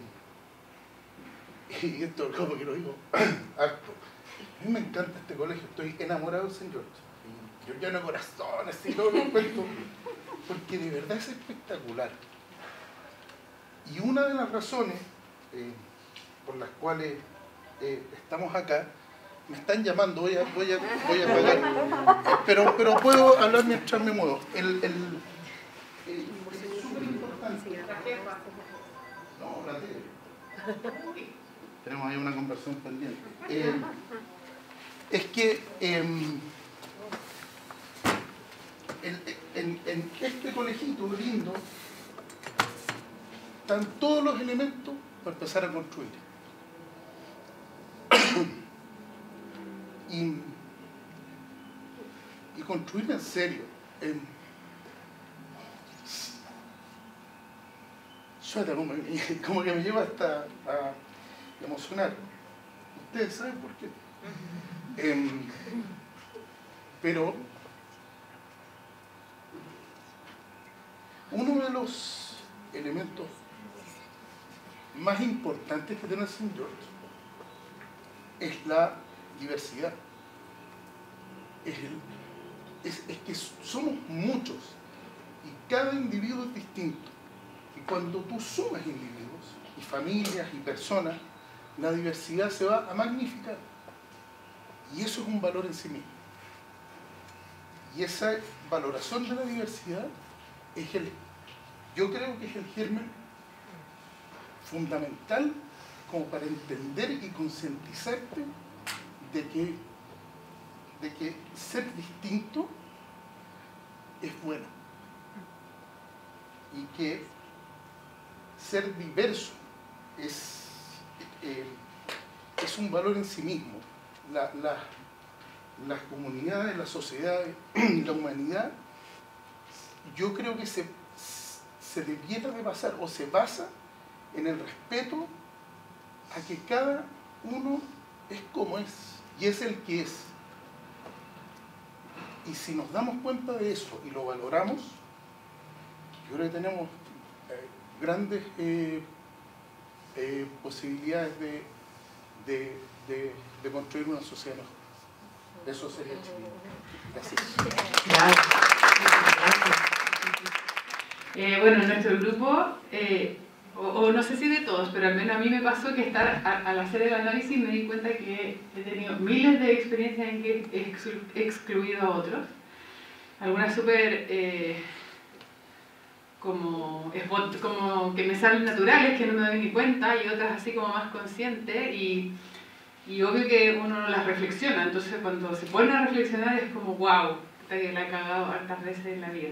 y esto como que lo digo harto. A mí me encanta este colegio, estoy enamorado del Saint George. Yo lleno de corazones y todo lo cuento, porque de verdad es espectacular. Y una de las razones eh, por las cuales eh, estamos acá, me están llamando, voy a, voy a, voy a pagar, pero, pero puedo hablar mientras me muevo. El, el, el, es súper importante. Tenemos ahí una conversación pendiente. Eh, es que eh, en, en, en este colegito lindo están todos los elementos para empezar a construir. y, y construir en serio. Eh, suena como, como que me lleva hasta a emocionar. Ustedes saben por qué. Eh, pero uno de los elementos más importantes que tiene Saint George es la diversidad. Es, el, es, es que somos muchos y cada individuo es distinto. Y cuando tú sumas individuos y familias y personas, la diversidad se va a magnificar. Y eso es un valor en sí mismo. Y esa valoración de la diversidad es el, yo creo que es el germen fundamental como para entender y concientizarte de que, de que ser distinto es bueno. Y que ser diverso es, eh, es un valor en sí mismo. La, la, las comunidades, las sociedades, la humanidad, yo creo que se, se debiera de basar o se basa en el respeto a que cada uno es como es y es el que es. Y si nos damos cuenta de eso y lo valoramos, yo creo que tenemos eh, grandes eh, eh, posibilidades de, de, de, de construir una sociedad mejor. Eso sería Chile. Gracias. Gracias. Gracias. Eh, bueno, en nuestro grupo, eh, o, o no sé si de todos, pero al menos a mí me pasó que estar a, al hacer el análisis me di cuenta que he tenido miles de experiencias en que he exclu excluido a otros. Algunas súper eh, como, como que me salen naturales, que no me doy ni cuenta, y otras así como más conscientes. Y, Y obvio que uno no las reflexiona, entonces cuando se pone a reflexionar es como wow, que la he cagado hartas veces en la vida.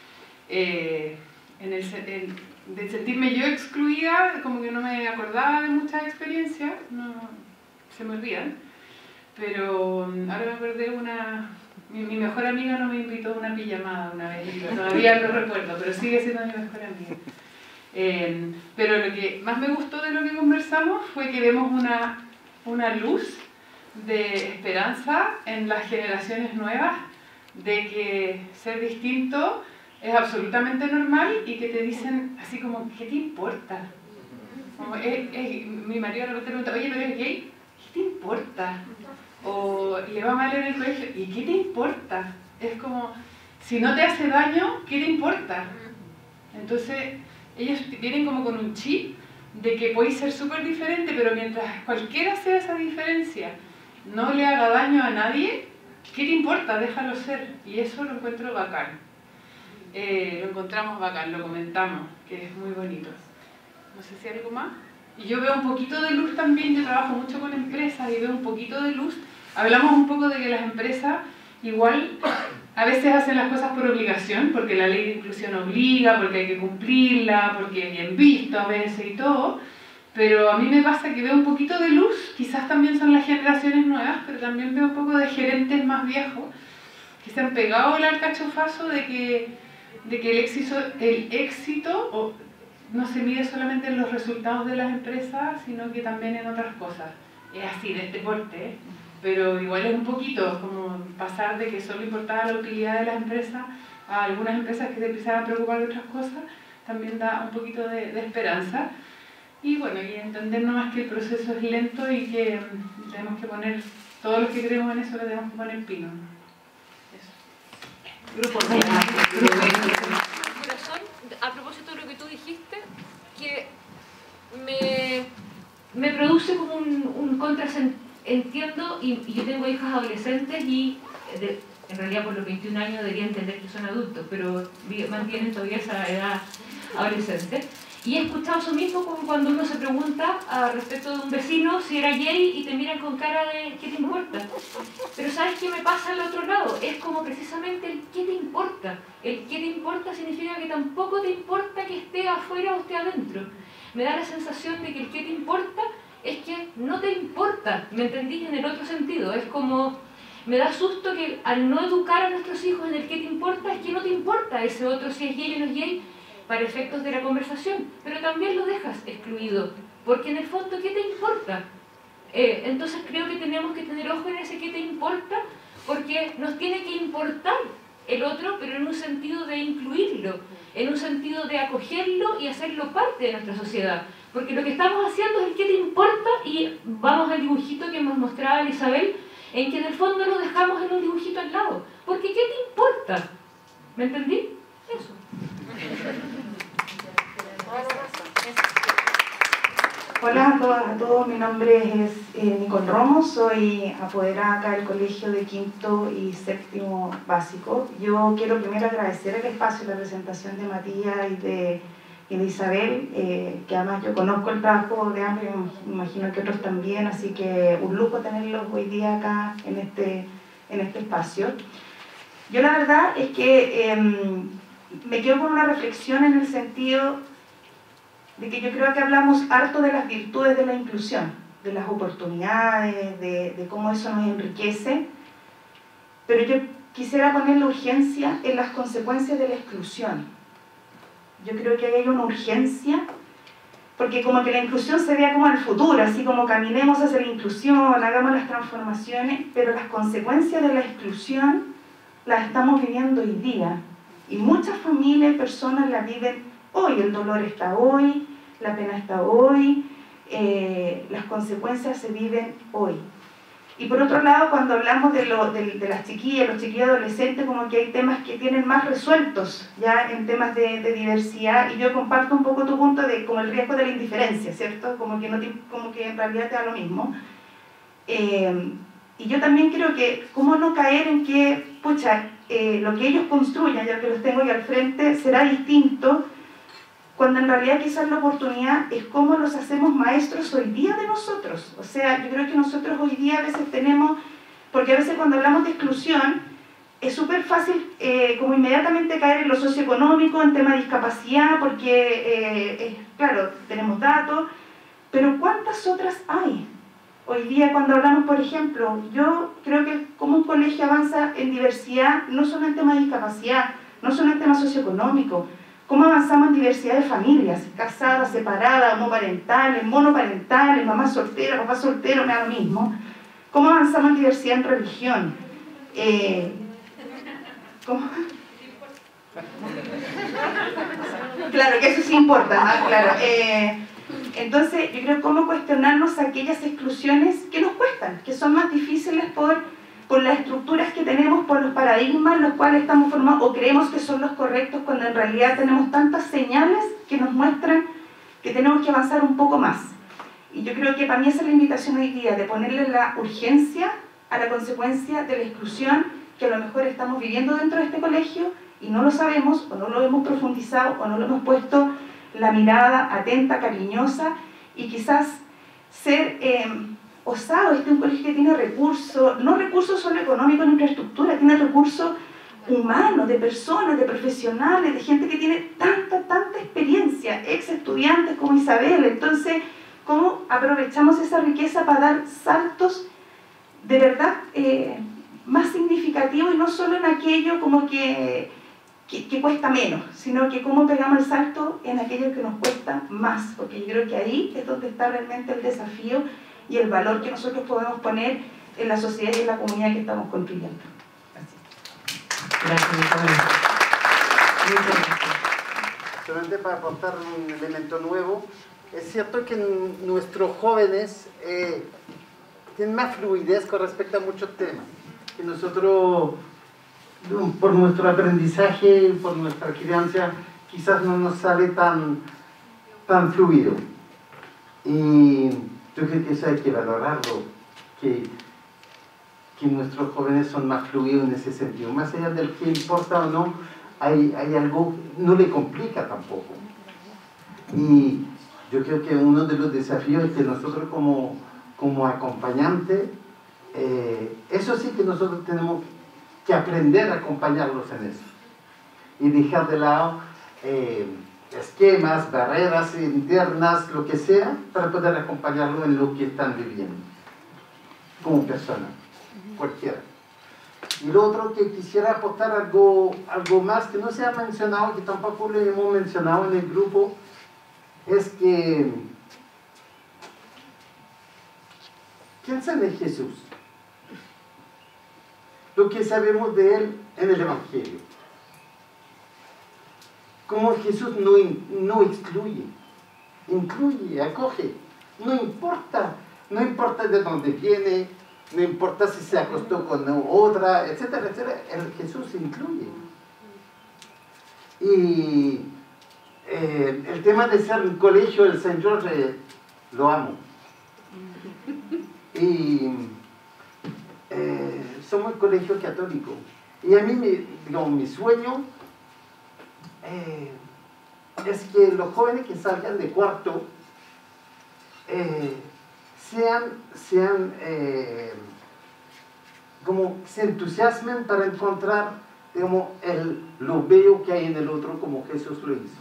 Eh, en el, en, de sentirme yo excluida, como que no me acordaba de muchas experiencias, no, se me olvidan, pero ahora me acordé una, mi, mi mejor amiga no me invitó a una pijamada una vez, y todavía lo recuerdo, pero sigue siendo mi mejor amiga. Eh, pero lo que más me gustó de lo que conversamos fue que vemos una una luz de esperanza en las generaciones nuevas, de que ser distinto es absolutamente normal y que te dicen así como, ¿qué te importa? Como, es, es, mi marido de repente pregunta, oye, ¿pero eres gay? ¿Qué te importa? O le va mal en el colegio, ¿y qué te importa? Es como, si no te hace daño, ¿qué te importa? Entonces, ellos vienen como con un chip de que podéis ser súper diferente, pero mientras cualquiera sea esa diferencia, no le haga daño a nadie, ¿qué te importa? Déjalo ser. Y eso lo encuentro bacán. Eh, lo encontramos bacán, lo comentamos, que es muy bonito. No sé si hay algo más. Y yo veo un poquito de luz también, yo trabajo mucho con empresas y veo un poquito de luz. Hablamos un poco de que las empresas igual a veces hacen las cosas por obligación, porque la ley de inclusión obliga, porque hay que cumplirla, porque es bien visto a veces y todo, pero a mí me pasa que veo un poquito de luz, quizás también son las generaciones nuevas, pero también veo un poco de gerentes más viejos que se han pegado el alcachofazo de que, de que el éxito, el éxito o, no se mide solamente en los resultados de las empresas, sino que también en otras cosas. Es así, de este porte, ¿eh? Pero igual es un poquito como pasar de que solo importaba la utilidad de las empresas a algunas empresas que se empezaban a preocupar de otras cosas, también da un poquito de, de esperanza. Y bueno, y entender nomás que el proceso es lento y que um, tenemos que poner, todos los que creemos en eso, le tenemos que poner pino. Eso. Grupo de corazón, a propósito de lo que tú dijiste, que me, me produce como un, un contrasentido. Entiendo, y, y yo tengo hijas adolescentes y de, en realidad por los veintiún años debería entender que son adultos, pero mantienen todavía esa edad adolescente. Y he escuchado eso mismo como cuando uno se pregunta a respecto de un vecino si era gay y te miran con cara de ¿qué te importa? Pero ¿sabes qué me pasa al otro lado? Es como precisamente el ¿qué te importa? El ¿qué te importa? Significa que tampoco te importa que esté afuera o esté adentro. Me da la sensación de que el ¿qué te importa? Es que no te importa, ¿me entendí? En el otro sentido, es como, me da susto que al no educar a nuestros hijos en el ¿qué te importa? Es que no te importa ese otro si es gay o no es gay, para efectos de la conversación, pero también lo dejas excluido, porque en el fondo, ¿qué te importa? Eh, entonces creo que tenemos que tener ojo en ese ¿qué te importa? Porque nos tiene que importar el otro, pero en un sentido de incluirlo, en un sentido de acogerlo y hacerlo parte de nuestra sociedad. Porque lo que estamos haciendo es el ¿qué te importa? Y vamos al dibujito que nos mostraba Isabel, en que en el fondo lo dejamos en un dibujito al lado. Porque ¿qué te importa? ¿Me entendí? Eso. Hola a todas, a todos, mi nombre es eh, Nicole Romo, soy apoderada acá del colegio de quinto y séptimo básico. Yo quiero primero agradecer el espacio y la presentación de Matías y de, y de Isabel, eh, que además yo conozco el trabajo de ambos, me imagino que otros también, así que un lujo tenerlos hoy día acá en este, en este espacio. Yo la verdad es que eh, me quedo con una reflexión en el sentido de que yo creo que hablamos harto de las virtudes de la inclusión, de las oportunidades, de, de cómo eso nos enriquece, pero yo quisiera poner la urgencia en las consecuencias de la exclusión. Yo creo que hay una urgencia, porque como que la inclusión se vea como al futuro, así como caminemos hacia la inclusión, hagamos las transformaciones, pero las consecuencias de la exclusión las estamos viviendo hoy día. Y muchas familias y personas la viven hoy, el dolor está hoy, la pena está hoy, eh, las consecuencias se viven hoy. Y por otro lado, cuando hablamos de, lo, de, de las chiquillas, los chiquillos adolescentes, como que hay temas que tienen más resueltos ya en temas de, de diversidad, y yo comparto un poco tu punto de como el riesgo de la indiferencia, ¿cierto? Como que, no te, como que en realidad te da lo mismo. Eh, y yo también creo que, ¿cómo no caer en que, pucha, eh, lo que ellos construyan, ya que los tengo ahí al frente, será distinto, cuando en realidad quizás la oportunidad es cómo los hacemos maestros hoy día de nosotros? O sea, yo creo que nosotros hoy día a veces tenemos, porque a veces cuando hablamos de exclusión, es súper fácil eh, como inmediatamente caer en lo socioeconómico, en tema de discapacidad, porque, eh, eh, claro, tenemos datos, pero ¿cuántas otras hay? Hoy día cuando hablamos, por ejemplo, yo creo que como un colegio avanza en diversidad, no solo en temas de discapacidad, no solo en temas socioeconómicos, cómo avanzamos en diversidad de familias, casadas, separadas, homoparentales, monoparentales, mamás solteras, papás solteros, me da lo mismo. Cómo avanzamos en diversidad en religión. Eh, ¿Cómo? Claro, que eso sí importa, ¿no? Claro. Eh, entonces, yo creo cómo cuestionarnos aquellas exclusiones que nos cuestan, que son más difíciles por, por las estructuras que tenemos, por los paradigmas en los cuales estamos formados o creemos que son los correctos, cuando en realidad tenemos tantas señales que nos muestran que tenemos que avanzar un poco más. Y yo creo que para mí esa es la invitación hoy día, de ponerle la urgencia a la consecuencia de la exclusión que a lo mejor estamos viviendo dentro de este colegio y no lo sabemos, o no lo hemos profundizado, o no lo hemos puesto la mirada atenta, cariñosa, y quizás ser eh, osado. Este es un colegio que tiene recursos, no recursos solo económicos en infraestructura, tiene recursos humanos, de personas, de profesionales, de gente que tiene tanta, tanta experiencia, ex estudiantes como Isabel. Entonces, ¿cómo aprovechamos esa riqueza para dar saltos de verdad eh, más significativos, y no solo en aquello como que Que, que cuesta menos, sino que cómo pegamos el salto en aquello que nos cuesta más, porque yo creo que ahí es donde está realmente el desafío y el valor que nosotros podemos poner en la sociedad y en la comunidad que estamos construyendo. Gracias, Nicolás. Solamente para aportar un elemento nuevo, es cierto que nuestros jóvenes eh, tienen más fluidez con respecto a muchos temas, que nosotros, por nuestro aprendizaje, por nuestra crianza, quizás no nos sale tan, tan fluido. Y yo creo que eso hay que valorarlo, que, que nuestros jóvenes son más fluidos en ese sentido. Más allá del que importa o no, hay, hay algo, no le complica tampoco. Y yo creo que uno de los desafíos es que nosotros como, como acompañantes, eh, eso sí que nosotros tenemos que aprender a acompañarlos en eso. Y dejar de lado eh, esquemas, barreras internas, lo que sea, para poder acompañarlos en lo que están viviendo, como persona, cualquiera. Y lo otro que quisiera aportar algo, algo más que no se ha mencionado, que tampoco lo hemos mencionado en el grupo, es que piensen en Jesús, lo que sabemos de él en el Evangelio, como Jesús no, no excluye, incluye, acoge, no importa, no importa de dónde viene, no importa si se acostó con otra, etcétera, etcétera, el Jesús incluye. Y eh, el tema de ser un colegio del Saint George, lo amo. Y eh, somos un colegio católico. Y a mí, mi, digamos, mi sueño eh, es que los jóvenes que salgan de cuarto eh, sean, sean eh, como se entusiasmen para encontrar, digamos, el, lo bello que hay en el otro como Jesús lo hizo.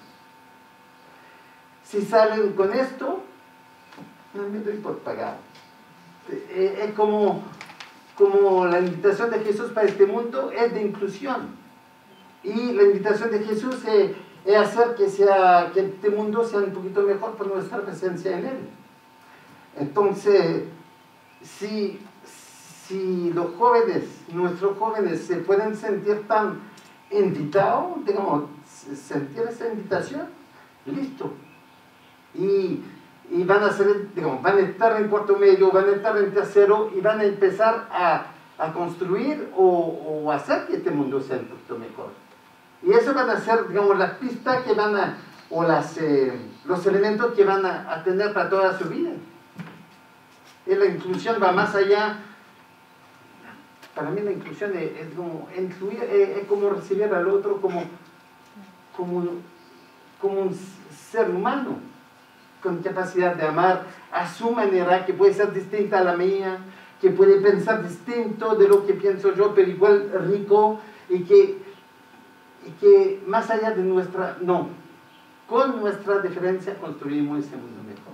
Si salen con esto, no me doy por pagado. Es como, como la invitación de Jesús para este mundo es de inclusión. Y la invitación de Jesús es, es hacer que, sea, que este mundo sea un poquito mejor por nuestra presencia en él. Entonces, si, si los jóvenes, nuestros jóvenes, se pueden sentir tan invitados, digamos, sentir esa invitación, listo. Y, y van a ser, digamos, van a estar en cuarto medio, van a estar en tercero y van a empezar a, a construir o, o hacer que este mundo sea un poquito mejor. Y eso van a ser, digamos, las pistas que van a, o las, eh, los elementos que van a, a tener para toda su vida. Y la inclusión va más allá. Para mí la inclusión es, es como incluir, es, es como recibir al otro como, como, como un ser humano, con capacidad de amar a su manera, que puede ser distinta a la mía, que puede pensar distinto de lo que pienso yo, pero igual rico, y que, y que más allá de nuestra, no, con nuestra diferencia construimos este mundo mejor.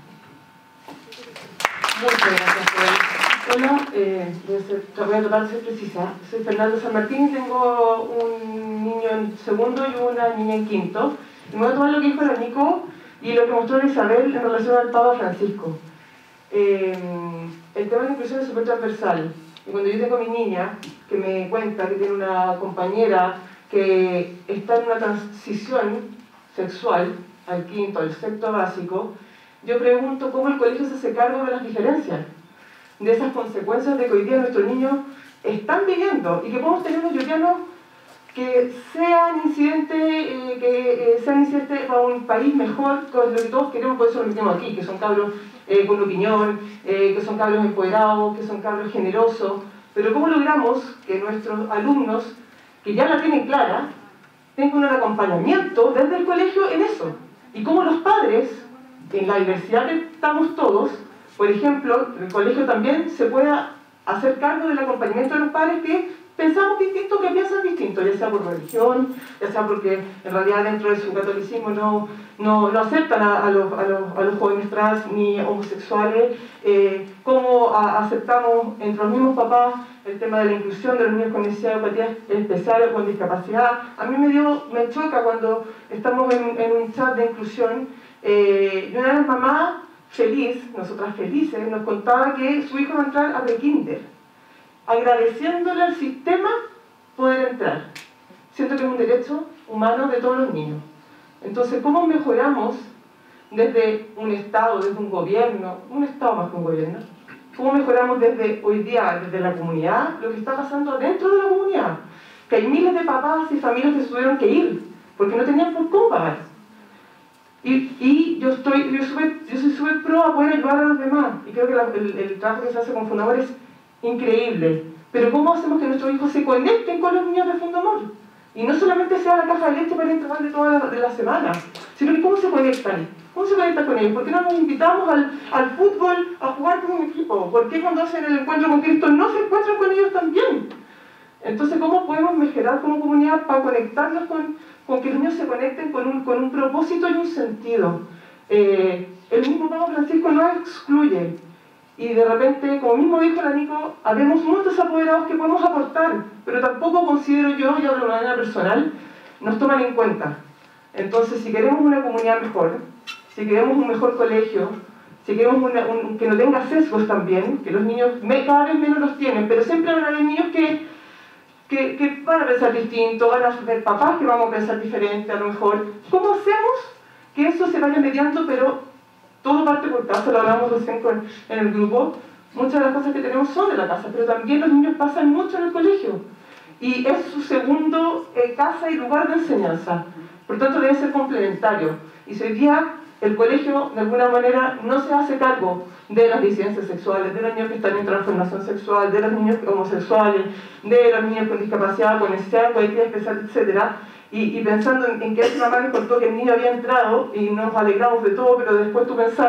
Muchas gracias, Joel. Hola, eh, voy, a ser, voy a tratar de ser precisa. Soy Fernando San Martín y tengo un niño en segundo y una niña en quinto. Y me voy a tomar lo que dijo la Nico y lo que mostró Isabel en relación al Papa Francisco. Eh, el tema de la inclusión es súper transversal. Y cuando yo tengo a mi niña, que me cuenta que tiene una compañera que está en una transición sexual, al quinto, al sexto básico, yo pregunto cómo el colegio se hace cargo de las diferencias, de esas consecuencias de que hoy día nuestros niños están viviendo y que podemos tener unos yotianos que sean incidentes, eh, que eh, sean incidentes para un país mejor, con lo que todos queremos, por eso lo metemos aquí, que son cabros eh, con opinión, eh, que son cabros empoderados, que son cabros generosos, pero cómo logramos que nuestros alumnos, que ya la tienen clara, tengan un acompañamiento desde el colegio en eso, y cómo los padres, en la diversidad que estamos todos, por ejemplo, el colegio también se pueda hacer cargo del acompañamiento de los padres que pensamos distinto, que piensan distinto, ya sea por religión, ya sea porque en realidad dentro de su catolicismo no, no, no aceptan a, a, los, a, los, a los jóvenes trans ni homosexuales, eh, cómo a, aceptamos entre los mismos papás el tema de la inclusión de los niños con necesidad de educativa especial o con discapacidad. A mí me, dio, me choca cuando estamos en, en un chat de inclusión eh, y una de las mamás feliz, nosotras felices, nos contaba que su hijo va a entrar a pre-kinder, agradeciéndole al sistema poder entrar. Siento que es un derecho humano de todos los niños. Entonces, ¿cómo mejoramos desde un Estado, desde un gobierno, un Estado más que un gobierno, cómo mejoramos desde hoy día, desde la comunidad, lo que está pasando dentro de la comunidad? Que hay miles de papás y familias que se tuvieron que ir, porque no tenían por cómo pagar. Y, y yo, estoy, yo, super, yo soy súper pro a poder ayudar a los demás, y creo que la, el, el trabajo que se hace con Fundamor es increíble. Pero ¿cómo hacemos que nuestros hijos se conecten con los niños de Fundamor? Y no solamente sea la caja de leche para el intervalo de toda la, de la semana, sino que cómo se conectan. ¿Cómo se conectan con ellos? ¿Por qué no nos invitamos al, al fútbol a jugar con un equipo? ¿Por qué cuando hacen el encuentro con Cristo no se encuentran con ellos también? Entonces, ¿cómo podemos mejorar como comunidad para conectarnos con, con que los niños se conecten con un, con un propósito y un sentido? Eh, el mismo Papa Francisco no excluye. Y de repente, como mismo dijo la Nico, habemos muchos apoderados que podemos aportar, pero tampoco considero yo, y hablo de manera personal, nos toman en cuenta. Entonces, si queremos una comunidad mejor, si queremos un mejor colegio, si queremos una, un, que no tenga sesgos también, que los niños me, cada vez menos los tienen, pero siempre van a haber niños que, que, que van a pensar distinto, van a ver papás que vamos a pensar diferente a lo mejor. ¿Cómo hacemos que eso se vaya mediando, pero todo parte por casa? Lo hablamos recién con, en el grupo. Muchas de las cosas que tenemos son de la casa, pero también los niños pasan mucho en el colegio. Y es su segundo eh, casa y lugar de enseñanza. Por tanto, debe ser complementario. Y si hoy día el colegio, de alguna manera, no se hace cargo de las disidencias sexuales, de los niños que están en transformación sexual, de los niños homosexuales, de los niños con discapacidad, con necesidad colectiva especial, etcétera, Y, y pensando en, en que esa mamá le contó que el niño había entrado y nos alegramos de todo, pero después tú pensás,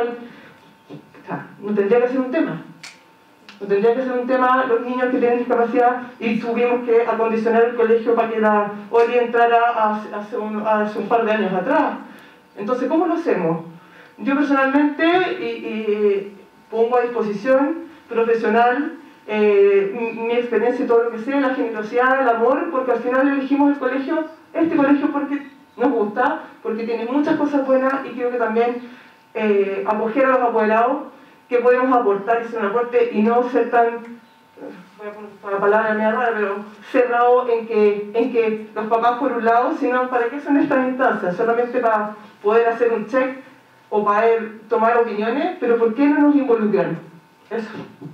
o sea, no tendría que ser un tema. No tendría que ser un tema los niños que tienen discapacidad y tuvimos que acondicionar el colegio para que la Oli entrara hace un, hace un par de años atrás. Entonces, ¿cómo lo hacemos? Yo personalmente y, y pongo a disposición profesional eh, mi, mi experiencia y todo lo que sea, la generosidad, el amor, porque al final elegimos el colegio, este colegio porque nos gusta, porque tiene muchas cosas buenas y creo que también eh, acoger a los apoderados que podemos aportar y ser un aporte y no ser tan, voy a poner una palabra media rara, pero cerrado en que, en que los papás por un lado, sino para qué son estas instancias, solamente para poder hacer un check o para tomar opiniones, pero ¿por qué no nos involucran? Eso.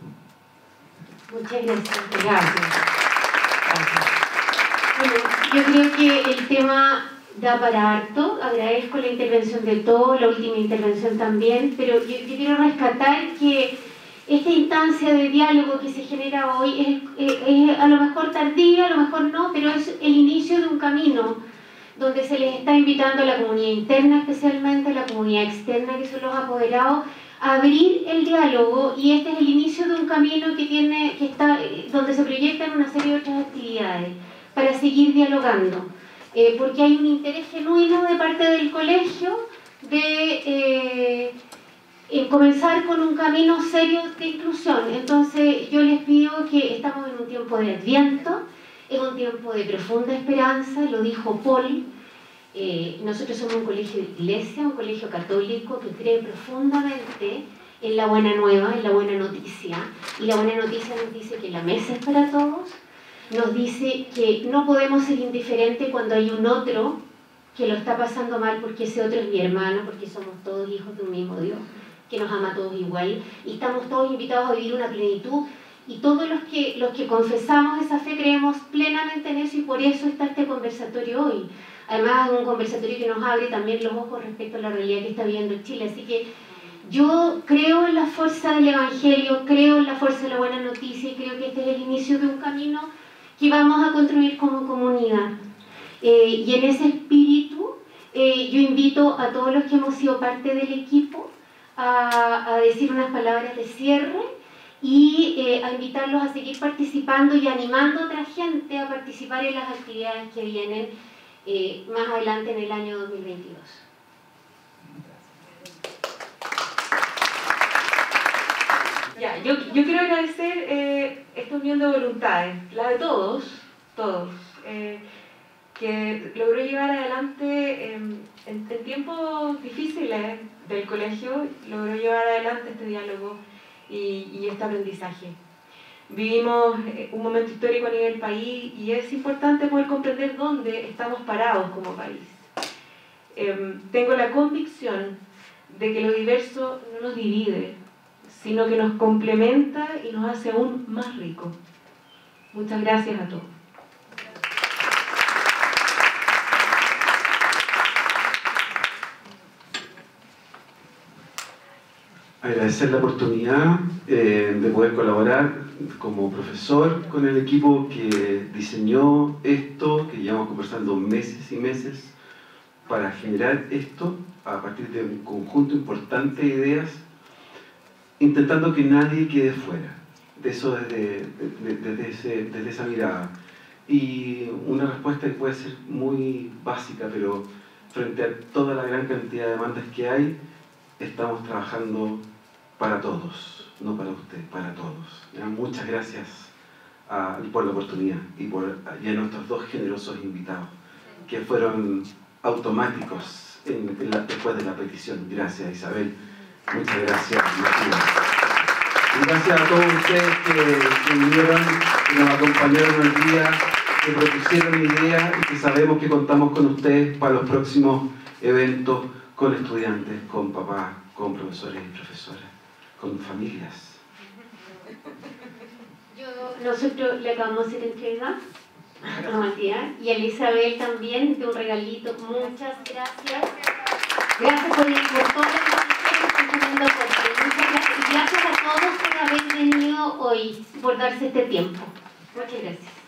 Muchas gracias. Gracias. Bueno, yo creo que el tema da para harto. Agradezco la intervención de todos, la última intervención también, pero yo, yo quiero rescatar que esta instancia de diálogo que se genera hoy es, es, es a lo mejor tardía, a lo mejor no, pero es el inicio de un camino donde se les está invitando a la comunidad interna, especialmente a la comunidad externa, que son los apoderados, a abrir el diálogo, y este es el inicio de un camino que tiene, que está, donde se proyectan una serie de otras actividades para seguir dialogando. Eh, porque hay un interés genuino de parte del colegio de eh, eh, comenzar con un camino serio de inclusión. Entonces yo les pido que estamos en un tiempo de Adviento, es un tiempo de profunda esperanza, lo dijo Paul. Eh, nosotros somos un colegio de iglesia, un colegio católico que cree profundamente en la buena nueva, en la buena noticia, y la buena noticia nos dice que la mesa es para todos. Nos dice que no podemos ser indiferentes cuando hay un otro que lo está pasando mal, porque ese otro es mi hermano, porque somos todos hijos de un mismo Dios, que nos ama a todos igual, y estamos todos invitados a vivir una plenitud, y todos los que, los que confesamos esa fe creemos plenamente en eso, y por eso está este conversatorio hoy. Además es un conversatorio que nos abre también los ojos respecto a la realidad que está viviendo Chile, así que yo creo en la fuerza del Evangelio, creo en la fuerza de la buena noticia, y creo que este es el inicio de un camino que vamos a construir como comunidad. Eh, y en ese espíritu, eh, yo invito a todos los que hemos sido parte del equipo a, a decir unas palabras de cierre y eh, a invitarlos a seguir participando y animando a otra gente a participar en las actividades que vienen eh, más adelante en el año dos mil veintidós. Ya, yo, yo quiero agradecer eh, esta unión de voluntades, la de todos, todos, eh, que logró llevar adelante eh, en, en tiempos difíciles del colegio, logró llevar adelante este diálogo y, y este aprendizaje. Vivimos un momento histórico a nivel país y es importante poder comprender dónde estamos parados como país. Eh, tengo la convicción de que lo diverso no nos divide, sino que nos complementa y nos hace aún más ricos. Muchas gracias a todos. Agradecer la oportunidad eh, de poder colaborar como profesor con el equipo que diseñó esto, que llevamos conversando meses y meses, para generar esto a partir de un conjunto importante de ideas, intentando que nadie quede fuera. De eso desde, desde, desde, ese, desde esa mirada. Y una respuesta que puede ser muy básica, pero frente a toda la gran cantidad de demandas que hay, estamos trabajando para todos, no para usted, para todos. ¿Ya? Muchas gracias a, por la oportunidad y, por, y a nuestros dos generosos invitados, que fueron automáticos en, en la, después de la petición. Gracias, Isabel. Muchas gracias, Matías. Y gracias a todos ustedes que, que vinieron, que nos acompañaron el día, que propusieron ideas y que sabemos que contamos con ustedes para los próximos eventos con estudiantes, con papás, con profesores y profesoras, con familias. Yo, nosotros le acabamos de hacer entrega a Matías y a Isabel también de un regalito. Muchas gracias. Gracias por, por toda la información que están teniendo por Muchas gracias. Y gracias a todos por haber venido hoy, por darse este tiempo. Muchas gracias.